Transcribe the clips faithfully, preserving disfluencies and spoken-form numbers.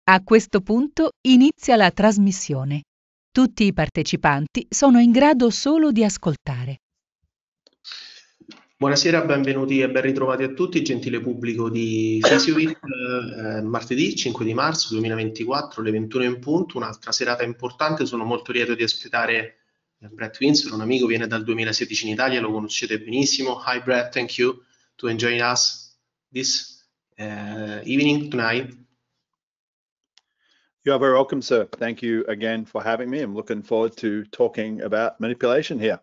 A questo punto inizia la trasmissione. Tutti i partecipanti sono in grado solo di ascoltare. Buonasera, benvenuti e ben ritrovati a tutti, gentile pubblico di PhysioWeek, eh, martedì cinque di marzo duemilaventiquattro, alle ventuno in punto, un'altra serata importante. Sono molto lieto di ospitare Brett Windsor, un amico, viene dal duemilasedici in Italia, lo conoscete benissimo. Hi Brett, thank you to join us this uh, evening tonight. You are very welcome, sir. Thank you again for having me. I'm looking forward to talking about manipulation here.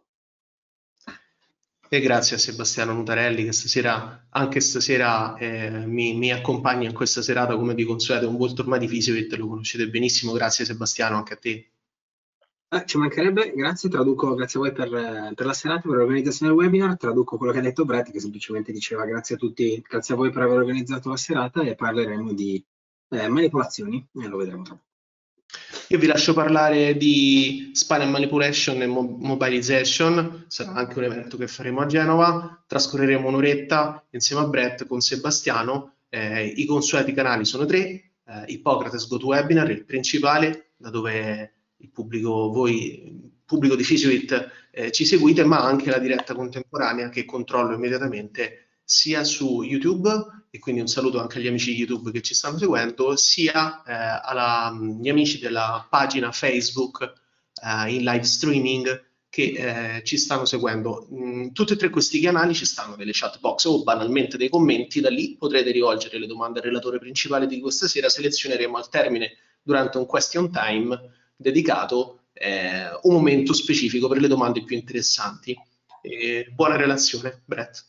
E grazie a Sebastiano Nutarelli che stasera, anche stasera eh, mi, mi accompagna in questa serata come di consueto, un volto ormai di PhysioWeek, lo conoscete benissimo. Grazie Sebastiano, anche a te. Eh, ci mancherebbe, grazie, traduco, grazie a voi per, per la serata, per l'organizzazione del webinar, traduco quello che ha detto Brett, che semplicemente diceva grazie a tutti, grazie a voi per aver organizzato la serata, e parleremo di eh, manipolazioni, e lo vedremo tra poco. Io vi lascio parlare di Spinal Manipulation e mo Mobilization, sarà anche un evento che faremo a Genova, trascorreremo un'oretta insieme a Brett con Sebastiano. Eh, i consueti canali sono tre, eh, Hippocrates GoToWebinar, il principale, da dove il pubblico, voi, pubblico di PhysioWeek, eh, ci seguite, ma anche la diretta contemporanea che controllo immediatamente sia su YouTube, e quindi un saluto anche agli amici di YouTube che ci stanno seguendo, sia eh, agli amici della pagina Facebook eh, in live streaming che eh, ci stanno seguendo. In tutti e tre questi canali ci stanno delle chat box o banalmente dei commenti, da lì potrete rivolgere le domande al relatore principale di questa sera. Selezioneremo al termine, durante un question time dedicato, eh, un momento specifico per le domande più interessanti. E buona relazione, Brett.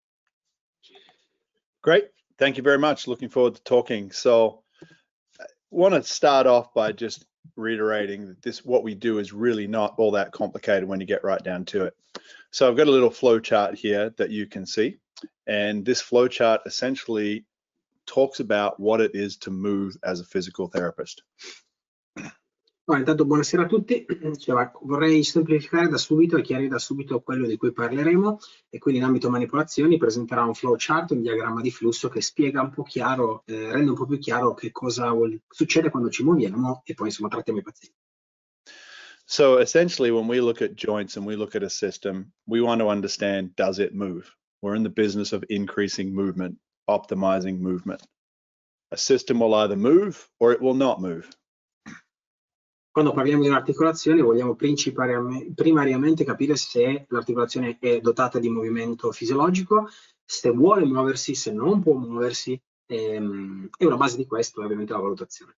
Great. Thank you very much. Looking forward to talking. So I want to start off by just reiterating that this, what we do is really not all that complicated when you get right down to it. So I've got a little flow chart here that you can see. And this flow chart essentially talks about what it is to move as a physical therapist. Oh, intanto buonasera a tutti. Cioè, vorrei semplificare da subito e chiarire da subito quello di cui parleremo, e quindi in ambito manipolazioni presenterà un flow chart, un diagramma di flusso che spiega un po' chiaro, eh, rende un po' più chiaro che cosa vuol, succede quando ci muoviamo, e poi insomma trattiamo i pazienti. So essentially when we look at joints and we look at a system, we want to understand, does it move? We're in the business of increasing movement, optimizing movement. A system will either move or it will not move. Quando parliamo di un'articolazione vogliamo primariamente capire se l'articolazione è dotata di movimento fisiologico, se vuole muoversi, se non può muoversi, ehm, e una base di questo è ovviamente la valutazione.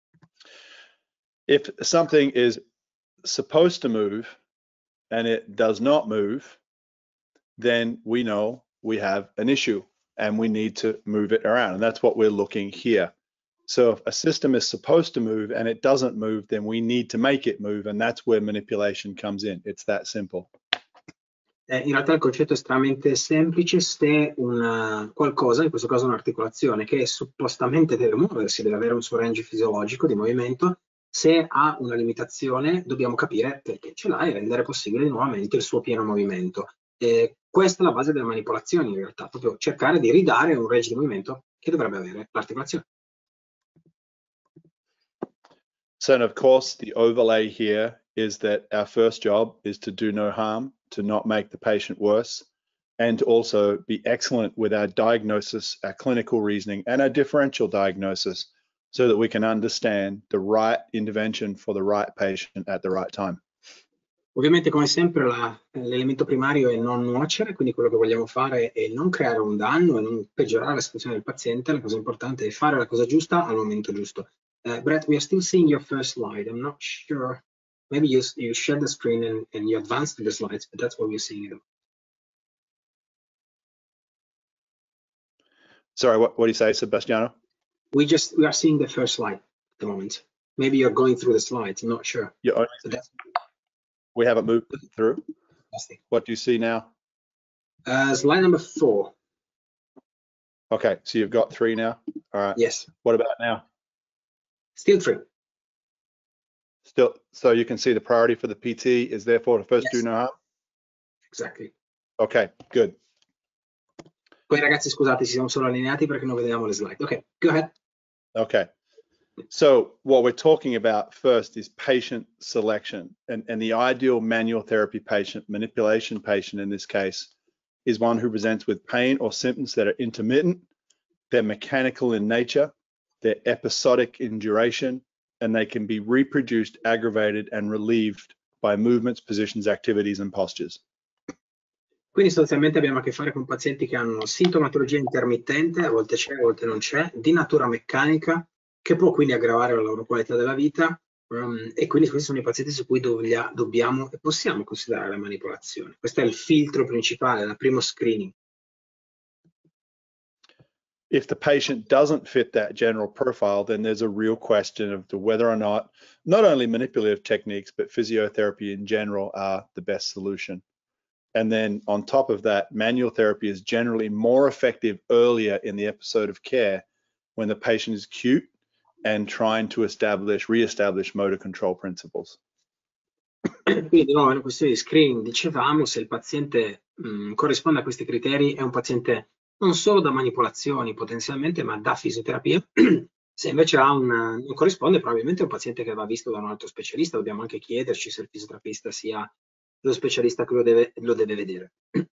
If something is supposed to move and it does not move, then we know we have an issue and we need to move it around, and that's what we're looking here. So if a system is supposed to move and it doesn't move, then we need to make it move, and that's where manipulation comes in. It's that simple. Eh, in realtà il concetto è estremamente semplice. Se una qualcosa, in questo caso un'articolazione, che suppostamente deve muoversi, deve avere un suo range fisiologico di movimento, se ha una limitazione dobbiamo capire perché ce l'ha e rendere possibile nuovamente il suo pieno movimento. Eh, questa è la base delle manipolazioni, in realtà, proprio cercare di ridare un range di movimento che dovrebbe avere l'articolazione. So, and of course, the overlay here is that our first job is to do no harm, to not make the patient worse, and to also be excellent with our diagnosis, our clinical reasoning, and our differential diagnosis, so that we can understand the right intervention for the right patient at the right time. Ovviamente, come sempre, l'elemento primario è non nuocere, quindi quello che vogliamo fare è non creare un danno e non peggiorare la situazione del paziente. La cosa importante è fare la cosa giusta al momento giusto. Uh, Brett, we are still seeing your first slide. I'm not sure. Maybe you, you shared the screen and, and you advanced the slides, but that's what we're seeing. Sorry, what, what do you say, Sebastiano? We just we are seeing the first slide at the moment. Maybe you're going through the slides. I'm not sure. Yeah, only, so that's, we haven't moved through. fantastic. What do you see now? Uh, slide number four. Okay, so you've got three now. All right. Yes. What about now? Still three. Still, so you can see the priority for the P T is therefore to first Yes. do no harm? Exactly. Okay, good. Poi ragazzi, scusate, ci siamo solo allineati perché non vedevamo le slide. Ok, go ahead. Okay. So what we're talking about first is patient selection, and, and the ideal manual therapy patient, manipulation patient in this case, is one who presents with pain or symptoms that are intermittent, they're mechanical in nature, they're episodic in duration, and they can be reproduced, aggravated, and relieved by movements, positions, activities, and postures. Quindi sostanzialmente abbiamo a che fare con pazienti che hanno sintomatologia intermittente, a volte c'è, a volte non c'è, di natura meccanica, che può quindi aggravare la loro qualità della vita, um, e quindi questi sono i pazienti su cui dovia, dobbiamo e possiamo considerare la manipolazione. Questo è il filtro principale, il primo screening. If the patient doesn't fit that general profile, then there's a real question of whether or not, not only manipulative techniques, but physiotherapy in general are the best solution. And then on top of that, manual therapy is generally more effective earlier in the episode of care when the patient is acute and trying to establish, re-establish motor control principles. Quindi di nuovo è una questione di screening, dicevamo, se il paziente mh, corrisponde a questi criteri è un paziente non solo da manipolazioni potenzialmente, ma da fisioterapia. Se invece ha un, non corrisponde, probabilmente è un paziente che va visto da un altro specialista, dobbiamo anche chiederci se il fisioterapista sia lo specialista che lo deve, lo deve vedere.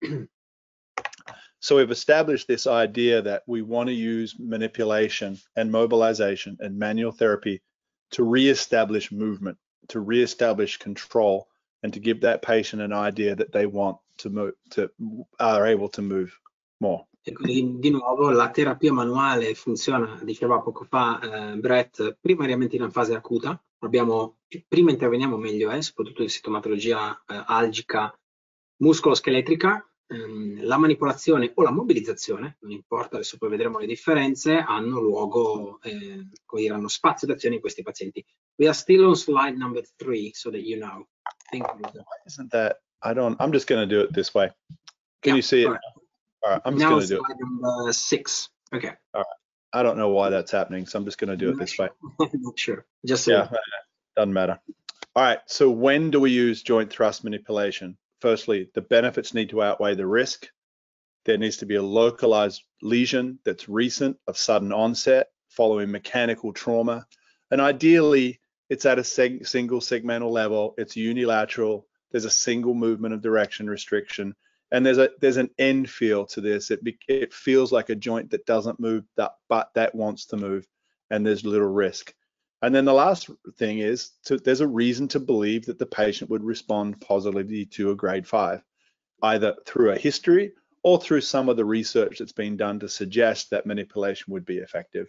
So we've established this idea that we want to use manipulation and mobilization and manual therapy to reestablish movement, to reestablish control, and to give that patient an idea that they want to move, to are able to move more. E quindi di nuovo la terapia manuale funziona, diceva poco fa eh, Brett, primariamente in una fase acuta. Abbiamo, prima interveniamo meglio, eh, soprattutto in sintomatologia eh, algica muscoloscheletrica. Ehm, la manipolazione o la mobilizzazione, non importa, adesso poi vedremo le differenze, hanno luogo, eh, come dire, hanno spazio d'azione in questi pazienti. We are still on slide number three, so that you know. Think Isn't that, I don't, I'm just going to do it this way. Can yeah, you see it? right. All right, I'm just Now going to do it. slide number six. Okay. All right. I don't know why that's happening, so I'm just going to do it this way. Not sure. Just so Yeah, doesn't matter. All right, so when do we use joint thrust manipulation? Firstly, the benefits need to outweigh the risk. There needs to be a localized lesion that's recent, of sudden onset, following mechanical trauma. And ideally, it's at a seg single segmental level, it's unilateral, there's a single movement of direction restriction, and there's a there's an end feel to this. It, be, it feels like a joint that doesn't move, that, but that wants to move, and there's little risk. And then the last thing is, to, there's a reason to believe that the patient would respond positively to a grade five, either through a history or through some of the research that's been done to suggest that manipulation would be effective.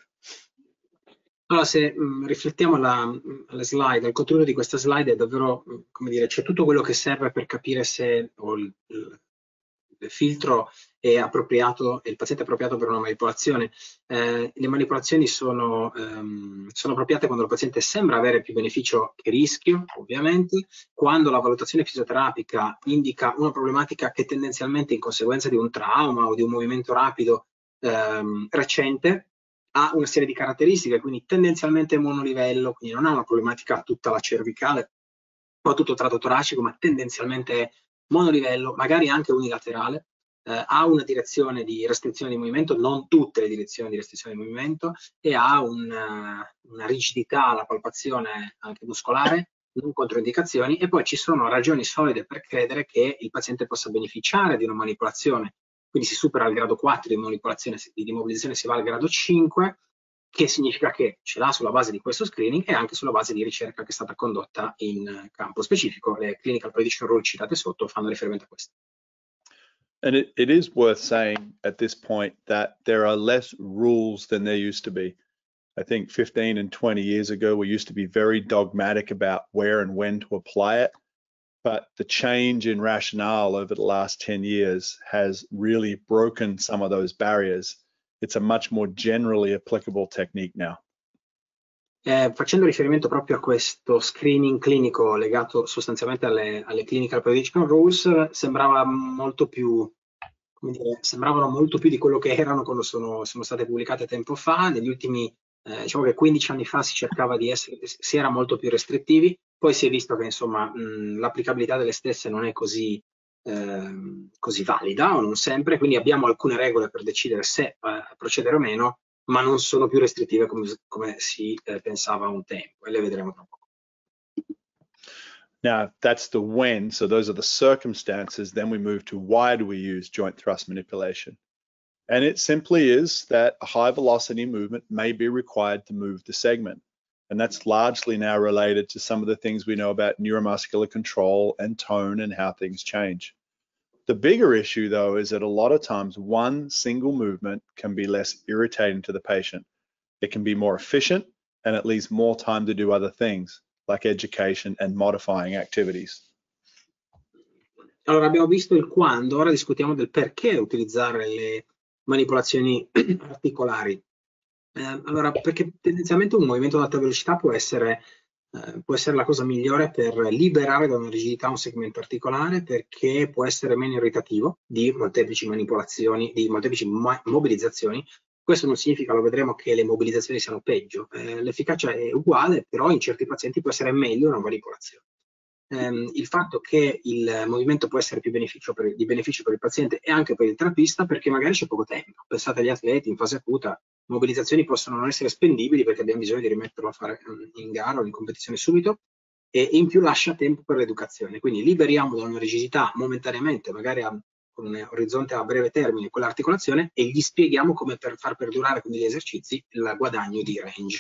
Allora, se mh, riflettiamo alla, alla slide, il contenuto di questa slide è davvero, come dire, c'è tutto quello che serve per capire se o il, il, il filtro è appropriato e il paziente è appropriato per una manipolazione. Eh, le manipolazioni sono, ehm, sono appropriate quando il paziente sembra avere più beneficio che rischio, ovviamente, quando la valutazione fisioterapica indica una problematica che tendenzialmente in conseguenza di un trauma o di un movimento rapido ehm, recente ha una serie di caratteristiche, quindi tendenzialmente monolivello, quindi non ha una problematica a tutta la cervicale o a tutto il tratto toracico, ma tendenzialmente monolivello, magari anche unilaterale, eh, ha una direzione di restrizione di movimento, non tutte le direzioni di restrizione di movimento, e ha una, una rigidità alla palpazione anche muscolare, non controindicazioni, e poi ci sono ragioni solide per credere che il paziente possa beneficiare di una manipolazione. Quindi si supera il grado quattro di manipolazione, di mobilizzazione si va al grado cinque, che significa che ce l'ha sulla base di questo screening e anche sulla base di ricerca che è stata condotta in campo specifico. Le clinical prediction rule citate sotto fanno riferimento a questo. And it, it is worth saying at this point that there are less rules than there used to be. I think fifteen and twenty years ago, we used to be very dogmatic about where and when to apply it. But the change in rationale over the last ten years has really broken some of those barriers. It's a much more generally applicable technique now. Eh, facendo riferimento proprio a questo screening clinico legato sostanzialmente alle, alle clinical prediction rules, sembrava molto più, come dire, sembravano molto più di quello che erano quando sono, sono state pubblicate tempo fa. Negli ultimi, eh, diciamo che quindici anni fa si cercava di essere, si era molto più restrittivi, poi si è visto che insomma l'applicabilità delle stesse non è così, eh, così valida o non sempre, quindi abbiamo alcune regole per decidere se eh, procedere o meno. ma non sono più restrittive come, come si eh, pensava un tempo, e le vedremo tra poco. Now, that's the when, so those are the circumstances. Then we move to why do we use joint thrust manipulation? And it simply is that a high velocity movement may be required to move the segment. And that's largely now related to some of the things we know about neuromuscular control and tone and how things change. The bigger issue, though, is that a lot of times one single movement can be less irritating to the patient. It can be more efficient, and it leaves more time to do other things, like education and modifying activities. Allora, abbiamo visto il quando, ora discutiamo del perché utilizzare le manipolazioni articolari. Eh, allora, perché tendenzialmente un movimento ad alta velocità può essere, eh, può essere la cosa migliore per liberare da una rigidità un segmento articolare, perché può essere meno irritativo di molteplici manipolazioni, di molteplici mo mobilizzazioni. Questo non significa, lo vedremo, che le mobilizzazioni siano peggio. Eh, l'efficacia è uguale, però in certi pazienti può essere meglio una manipolazione. Um, il fatto che il movimento può essere più beneficio per, di beneficio per il paziente e anche per il terapista, perché magari c'è poco tempo. Pensate agli atleti in fase acuta, mobilizzazioni possono non essere spendibili perché abbiamo bisogno di rimetterlo a fare in gara o in competizione subito, e in più lascia tempo per l'educazione. Quindi liberiamo da una rigidità momentaneamente, magari a, con un orizzonte a breve termine, quell'articolazione, e gli spieghiamo come per far perdurare con degli esercizi il guadagno di range.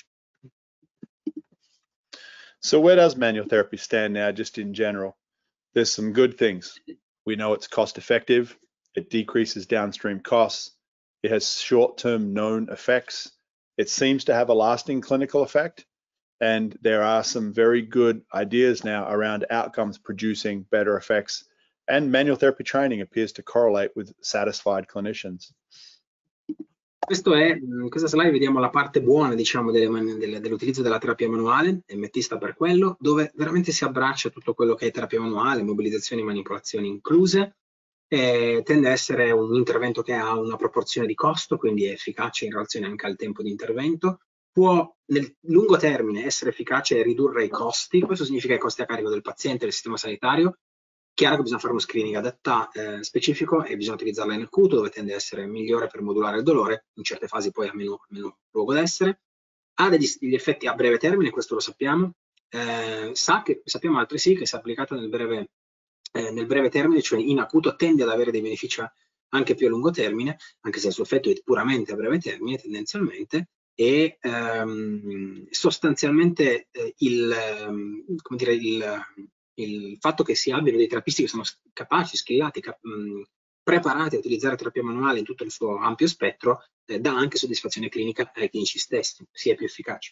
So where does manual therapy stand now, just in general? There's some good things. We know it's cost effective, it decreases downstream costs, it has short-term known effects, it seems to have a lasting clinical effect, and there are some very good ideas now around outcomes producing better effects, and manual therapy training appears to correlate with satisfied clinicians. Questo è, in questa slide vediamo la parte buona, diciamo, dell'utilizzo della terapia manuale, M T sta per quello, dove veramente si abbraccia tutto quello che è terapia manuale, mobilizzazioni e manipolazioni incluse. Eh, tende a essere un intervento che ha una proporzione di costo, quindi è efficace in relazione anche al tempo di intervento. Può nel lungo termine essere efficace e ridurre i costi, questo significa i costi a carico del paziente e del sistema sanitario. Chiaro che bisogna fare uno screening adatta, eh, specifico, e bisogna utilizzarla in acuto, dove tende a essere migliore per modulare il dolore, in certe fasi poi ha meno, meno luogo d'essere. Ha degli, degli effetti a breve termine, questo lo sappiamo. Eh, sa che, sappiamo altresì che se applicata nel breve, eh, nel breve termine, cioè in acuto, tende ad avere dei benefici anche più a lungo termine, anche se il suo effetto è puramente a breve termine tendenzialmente, e ehm, sostanzialmente eh, il, come dire, il il fatto che si abbiano dei terapisti che sono capaci, skillati, cap mh, preparati a utilizzare terapia manuale in tutto il suo ampio spettro, eh, dà anche soddisfazione clinica ai clinici stessi, si è più efficaci.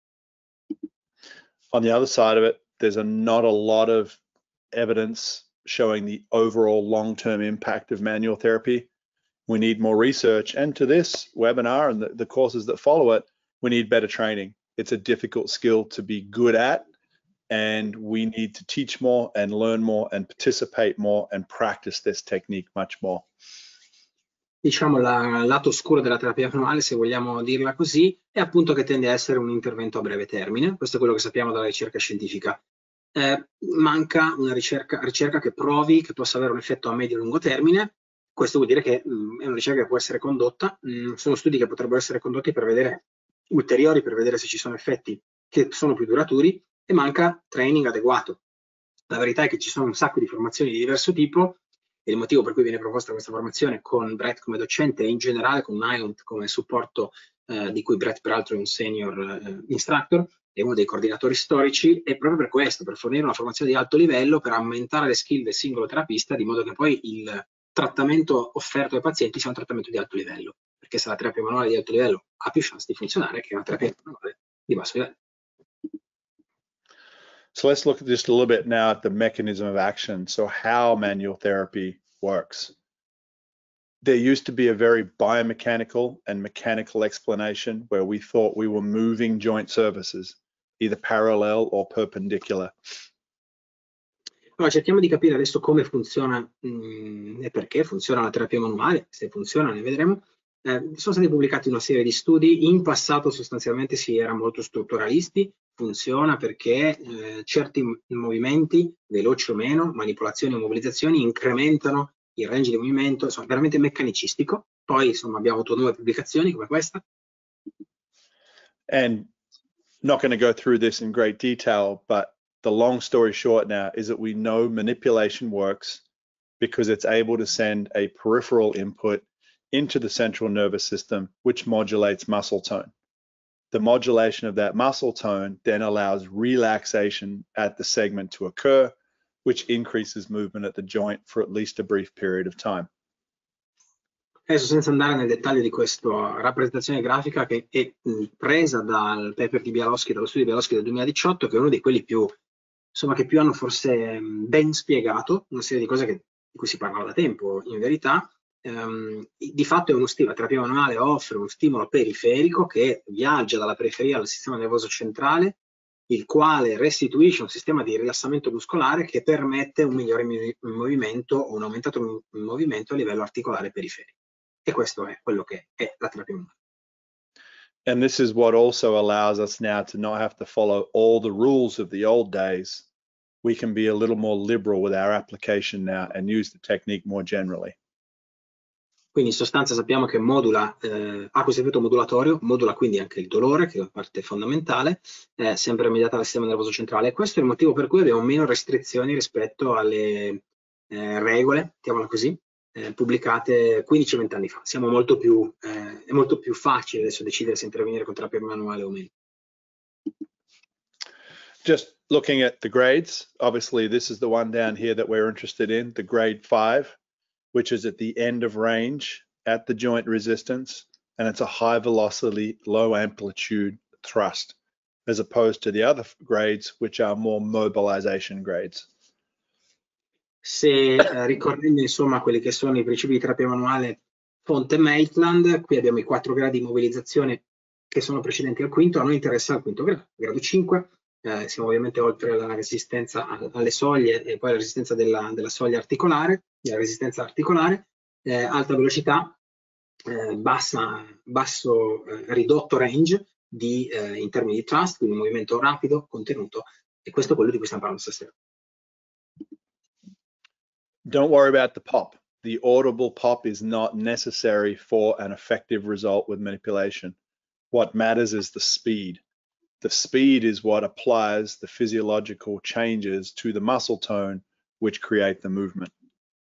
On the other side of it, there's a, not a lot of evidence showing the overall long-term impact of manual therapy. We need more research, and to this webinar and the, the courses that follow it, we need better training. It's a difficult skill to be good at, and we need to teach more and learn more and participate more and practice this technique much more. Diciamo, il lato oscuro della terapia manuale, se vogliamo dirla così, è appunto che tende a essere un intervento a breve termine. Questo è quello che sappiamo dalla ricerca scientifica. Eh, manca una ricerca, ricerca che provi che possa avere un effetto a medio e lungo termine. Questo vuol dire che mh, è una ricerca che può essere condotta. Mh, sono studi che potrebbero essere condotti per vedere ulteriori, per vedere se ci sono effetti che sono più duraturi, e manca training adeguato. La verità è che ci sono un sacco di formazioni di diverso tipo, e il motivo per cui viene proposta questa formazione con Brett come docente e in generale con Nylund come supporto, eh, di cui Brett peraltro è un senior eh, instructor e uno dei coordinatori storici, è proprio per questo, per fornire una formazione di alto livello, per aumentare le skill del singolo terapista, di modo che poi il trattamento offerto ai pazienti sia un trattamento di alto livello, perché se la terapia manuale di alto livello ha più chance di funzionare che una terapia manuale di basso livello. So let's look just a little bit now at the mechanism of action. So how manual therapy works. There used to be a very biomechanical and mechanical explanation where we thought we were moving joint surfaces, either parallel or perpendicular. Allora, cerchiamo di capire adesso come funziona mh, e perché funziona la terapia manuale. Se funziona ne vedremo. Eh, sono stati pubblicati una serie di studi. In passato sostanzialmente si era molto strutturalisti. Funziona perché eh, certi movimenti, veloci o meno, manipolazioni o mobilizzazioni, incrementano il range di movimento, insomma veramente meccanicistico. Poi insomma abbiamo avuto nuove pubblicazioni come questa, And not going to go through this in great detail, but the long story short now is that we know manipulation works because it's able to send a peripheral input into the central nervous system, which modulates muscle tone. The modulation of that muscle tone then allows relaxation at the segment to occur, which increases movement at the joint for at least a brief period of time. Adesso, senza andare nel dettaglio di questa rappresentazione grafica che è presa dal paper di Bialoschi, dallo studio di Bialoschi del duemiladiciotto, che è uno di quelli più, insomma, che più hanno forse ben spiegato una serie di cose che, di cui si parlava da tempo, in verità. Um, di fatto è uno stimolo, la terapia manuale offre uno stimolo periferico che viaggia dalla periferia al sistema nervoso centrale, il quale restituisce un sistema di rilassamento muscolare che permette un migliore movimento o un aumentato movimento a livello articolare periferico. E questo è quello che è la terapia manuale. And this is what also allows us now to not have to follow all the rules of the old days. We can be a little more liberal with our application now and use the technique more generally. Quindi in sostanza sappiamo che modula, eh, ha questo effetto modulatorio, modula quindi anche il dolore, che è la parte fondamentale, eh, sempre immediata al sistema nervoso centrale. E questo è il motivo per cui abbiamo meno restrizioni rispetto alle eh, regole, mettiamola così, eh, pubblicate quindici venti anni fa. Siamo molto più, eh, è molto più facile adesso decidere se intervenire con terapia manuale o meno. Just looking at the grades, obviously this is the one down here that we're interested in, the grade five, which is at the end of range at the joint resistance, and it's a high velocity, low amplitude thrust, as opposed to the other grades, which are more mobilization grades. Se eh, ricorrendo insomma quelli che sono i principi di terapia manuale fonte Maitland, qui abbiamo i quattro gradi di mobilizzazione che sono precedenti al quinto, a noi interessa il quinto grado, grado cinque, eh, siamo ovviamente oltre la resistenza alle soglie e poi la resistenza della, della soglia articolare, la resistenza articolare, eh, alta velocità, eh, bassa, basso eh, ridotto range di, eh, in termini di thrust, quindi un movimento rapido, contenuto, e questo è quello di cui stiamo parlando stasera. Don't worry about the pop. The audible pop is not necessary for an effective result with manipulation. What matters is the speed. The speed is what applies the physiological changes to the muscle tone, which create the movement.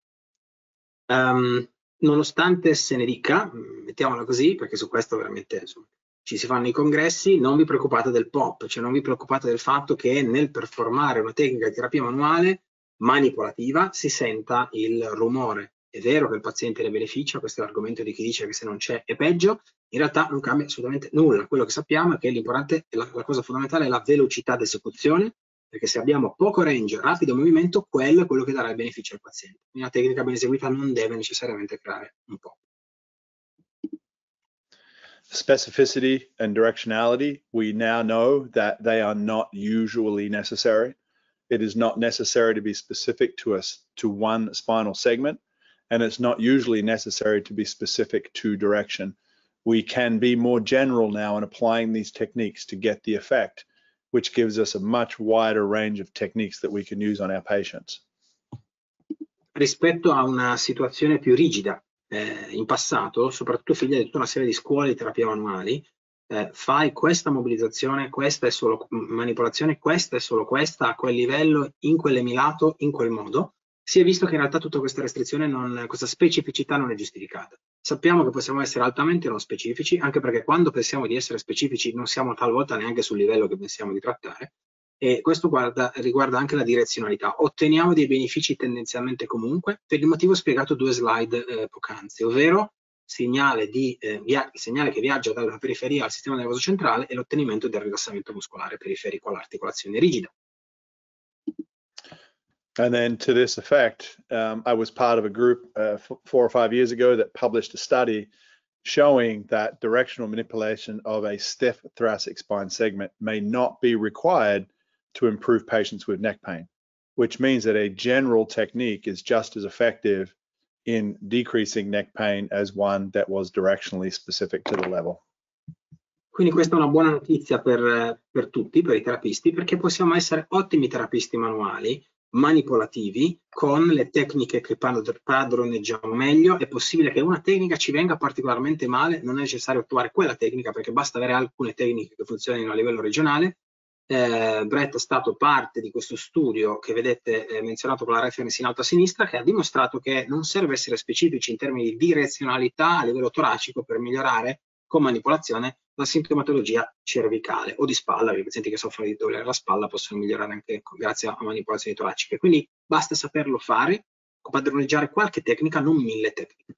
Um, nonostante se ne dica, mettiamola così, perché su questo veramente insomma, ci si fanno i congressi, non vi preoccupate del pop, cioè non vi preoccupate del fatto che nel performare una tecnica di terapia manuale manipolativa si senta il rumore. È vero che il paziente ne beneficia, questo è l'argomento di chi dice che se non c'è è peggio, in realtà non cambia assolutamente nulla. Quello che sappiamo è che l'importante, la, la cosa fondamentale è la velocità d'esecuzione, perché se abbiamo poco range, rapido movimento, quello è quello che darà il beneficio al paziente. Una tecnica ben eseguita non deve necessariamente creare un po'. Specificity and directionality, we now know that they are not usually necessary. It is not necessary to be specific to us to one spinal segment, and it's not usually necessary to be specific to direction. We can be more general now in applying these techniques to get the effect, which gives us a much wider range of techniques that we can use on our patients. Rispetto a una situazione più rigida, eh, in passato, soprattutto figlia di tutta una serie di scuole di terapia manuali, eh, fai questa mobilizzazione, questa è solo manipolazione, questa è solo questa, a quel livello, in quell'emilato, in quel modo, si è visto che in realtà tutta questa restrizione, non, questa specificità non è giustificata. Sappiamo che possiamo essere altamente non specifici, anche perché quando pensiamo di essere specifici non siamo talvolta neanche sul livello che pensiamo di trattare, e questo guarda, riguarda anche la direzionalità. Otteniamo dei benefici tendenzialmente comunque, per il motivo spiegato due slide eh, poc'anzi, ovvero segnale di, eh, via, il segnale che viaggia dalla periferia al sistema nervoso centrale e l'ottenimento del rilassamento muscolare periferico all'articolazione rigida. And then to this effect, um, I was part of a group uh, four or five years ago that published a study showing that directional manipulation of a stiff thoracic spine segment may not be required to improve patients with neck pain, which means that a general technique is just as effective in decreasing neck pain as one that was directionally specific to the level. Quindi questa è una buona notizia per, per tutti, per i terapisti, perché possiamo essere ottimi terapisti manuali, manipolativi con le tecniche che padroneggiamo meglio. È possibile che una tecnica ci venga particolarmente male, non è necessario attuare quella tecnica perché basta avere alcune tecniche che funzionino a livello regionale. Eh, Brett è stato parte di questo studio che vedete eh, menzionato con la reference in alto a sinistra, che ha dimostrato che non serve essere specifici in termini di direzionalità a livello toracico per migliorare con manipolazione la sintomatologia cervicale o di spalla, perché i pazienti che soffrono di dolore alla spalla possono migliorare anche grazie a manipolazioni toraciche. Quindi basta saperlo fare, padroneggiare qualche tecnica, non mille tecniche.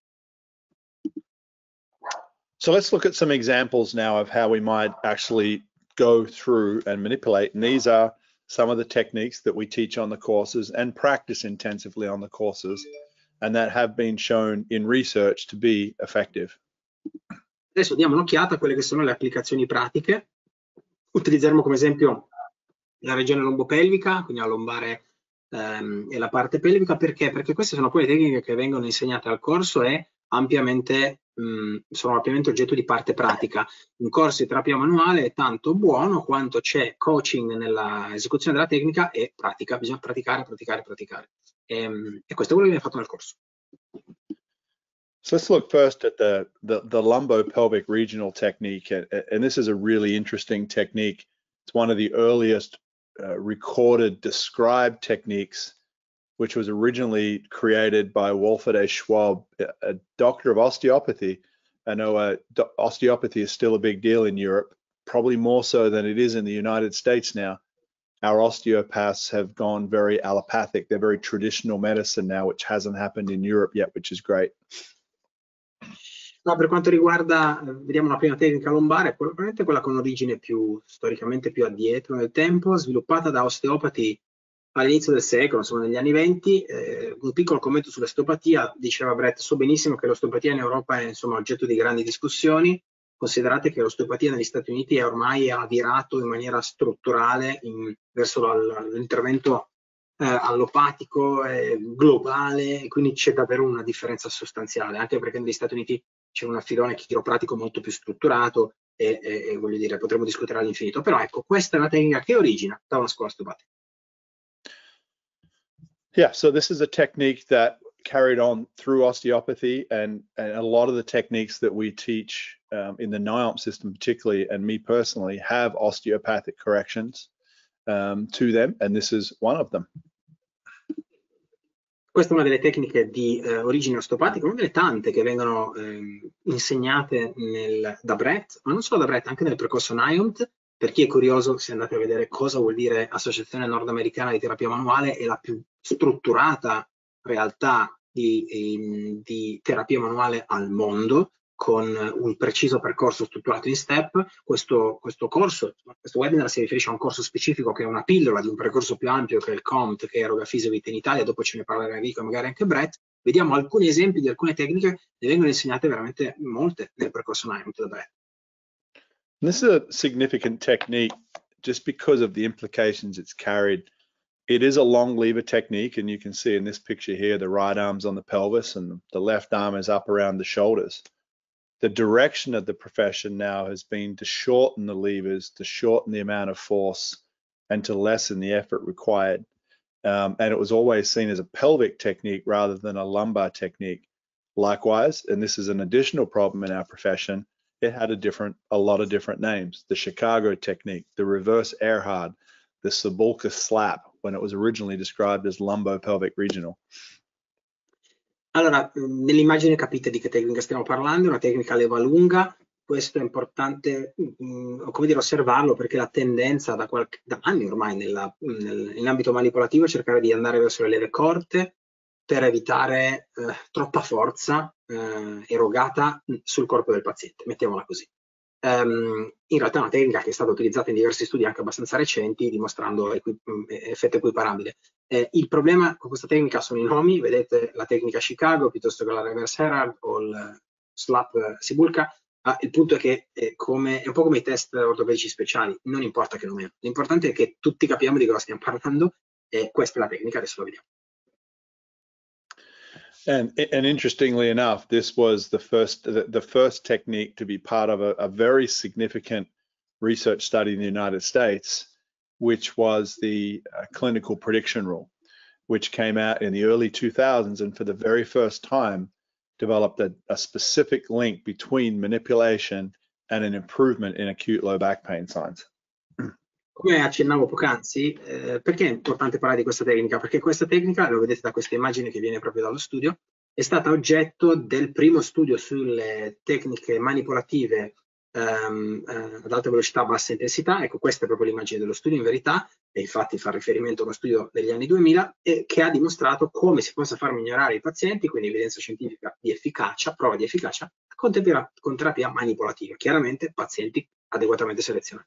So let's look at some examples now of how we might actually go through and manipulate. And these are some of the techniques that we teach on the courses and practice intensively on the courses, and that have been shown in research to be effective. Adesso diamo un'occhiata a quelle che sono le applicazioni pratiche. Utilizzeremo come esempio la regione lombopelvica, quindi la lombare ehm, e la parte pelvica. Perché? Perché queste sono quelle tecniche che vengono insegnate al corso e ampiamente, mh, sono ampiamente oggetto di parte pratica. Un corso di terapia manuale è tanto buono quanto c'è coaching nella esecuzione della tecnica e pratica. Bisogna praticare, praticare, praticare. E, e questo è quello che viene fatto nel corso. So let's look first at the, the, the lumbopelvic regional technique, and, and this is a really interesting technique. It's one of the earliest uh, recorded described techniques, which was originally created by Wolfert A. Schwab, a doctor of osteopathy. I know uh, osteopathy is still a big deal in Europe, probably more so than it is in the United States now. Our osteopaths have gone very allopathic. They're very traditional medicine now, which hasn't happened in Europe yet, which is great. No, per quanto riguarda, vediamo la prima tecnica lombare, probabilmente quella con origine più storicamente più addietro nel tempo, sviluppata da osteopati all'inizio del secolo, insomma negli anni venti. Eh, un piccolo commento sull'osteopatia: diceva Brett, so benissimo che l'osteopatia in Europa è insomma oggetto di grandi discussioni. Considerate che l'osteopatia negli Stati Uniti è ormai ha virato in maniera strutturale in, verso l'intervento eh, allopatico eh, globale, e quindi c'è davvero una differenza sostanziale, anche perché negli Stati Uniti c'è un filone chiropratico molto più strutturato e, e, e voglio dire, potremmo discutere all'infinito. Però ecco, questa è una tecnica che origina da una scuola osteopatica. Yeah, so this is a technique that carried on through osteopathy, and, and a lot of the techniques that we teach um, in the N I O M system particularly, and me personally, have osteopathic corrections um, to them, and this is one of them. Questa è una delle tecniche di eh, origine osteopatica, una delle tante che vengono eh, insegnate nel, da Brett, ma non solo da Brett, anche nel percorso N I O M T. Per chi è curioso, se andate a vedere cosa vuol dire Associazione Nordamericana di Terapia Manuale, è la più strutturata realtà di, di terapia manuale al mondo, con un preciso percorso strutturato in step. Questo, questo corso, questo webinar si riferisce a un corso specifico che è una pillola di un percorso più ampio che è il C O M T, che eroga Fisovit in Italia. Dopo ce ne parlerà Enrico e magari anche Brett. Vediamo alcuni esempi di alcune tecniche, ne vengono insegnate veramente molte nel percorso N I O M T da Brett. This is a significant technique just because of the implications it's carried. It is a long lever technique, and you can see in this picture here, the right arm's on the pelvis and the left arm is up around the shoulders. The direction of the profession now has been to shorten the levers, to shorten the amount of force, and to lessen the effort required. Um, and it was always seen as a pelvic technique rather than a lumbar technique. Likewise, and this is an additional problem in our profession, it had a different, a lot of different names. The Chicago technique, the reverse Erhard, the Cebulka slap, when it was originally described as lumbopelvic regional. Allora, nell'immagine capite di che tecnica stiamo parlando, è una tecnica a leva lunga. Questo è importante, mh, come dire, osservarlo, perché la tendenza da, qualche, da anni ormai nella, nel, nell'ambito manipolativo è cercare di andare verso le leve corte per evitare eh, troppa forza eh, erogata sul corpo del paziente, mettiamola così. Um, in realtà è una tecnica che è stata utilizzata in diversi studi anche abbastanza recenti, dimostrando equi effetto equiparabile. Eh, il problema con questa tecnica sono i nomi. Vedete la tecnica Chicago piuttosto che la reverse Erhard o il slap Cebulka. Ah, il punto è che è, come, è un po' come i test ortopedici speciali, non importa che nome è, l'importante è che tutti capiamo di cosa stiamo parlando, e questa è la tecnica, adesso lo vediamo. And, and interestingly enough, this was the first the, the first technique to be part of a, a very significant research study in the United States, which was the uh, clinical prediction rule. which came out in the early two thousands and for the very first time developed a, a specific link between manipulation and an improvement in acute low back pain signs. Come accennavo poc'anzi, eh, perché è importante parlare di questa tecnica? Perché questa tecnica, lo vedete da questa immagine che viene proprio dallo studio, è stata oggetto del primo studio sulle tecniche manipolative ehm, eh, ad alta velocità, bassa intensità. Ecco, questa è proprio l'immagine dello studio in verità, e infatti fa riferimento a uno studio degli anni duemila, e che ha dimostrato come si possa far migliorare i pazienti, quindi evidenza scientifica di efficacia, prova di efficacia, con terapia, con terapia manipolativa, chiaramente pazienti adeguatamente selezionati.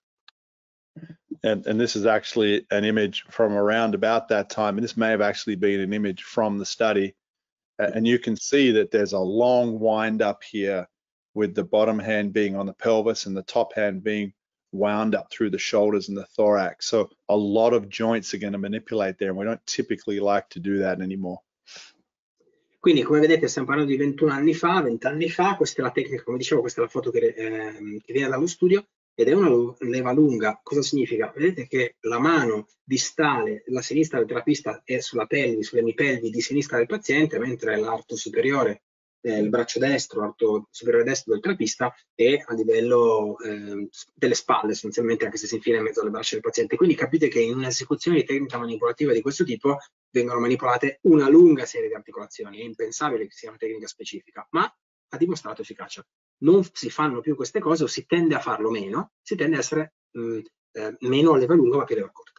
And, and this is actually an image from around about that time, and this may have actually been an image from the study. Uh, and you can see that there's a long wind up here with the bottom hand being on the pelvis and the top hand being wound up through the shoulders and the thorax. So a lot of joints are going to manipulate there, and we don't typically like to do that anymore. Quindi, come vedete, stiamo parlando di ventuno anni fa, venti anni fa. Questa è la tecnica, come dicevo, questa è la foto che, eh, che viene dallo studio, ed è una leva lunga. Cosa significa? Vedete che la mano distale, la sinistra del terapista, è sulla pelvi, sulle emipelvi di sinistra del paziente, mentre l'arto superiore, eh, il braccio destro, l'arto superiore destro del terapista, è a livello eh, delle spalle, essenzialmente, anche se si infila in mezzo alle braccia del paziente. Quindi capite che in un'esecuzione di tecnica manipolativa di questo tipo vengono manipolate una lunga serie di articolazioni. È impensabile che sia una tecnica specifica, ma ha dimostrato efficacia. Non si fanno più queste cose, o si tende a farlo meno, si tende a essere mh, eh, meno a leva lunga ma più a leva corta.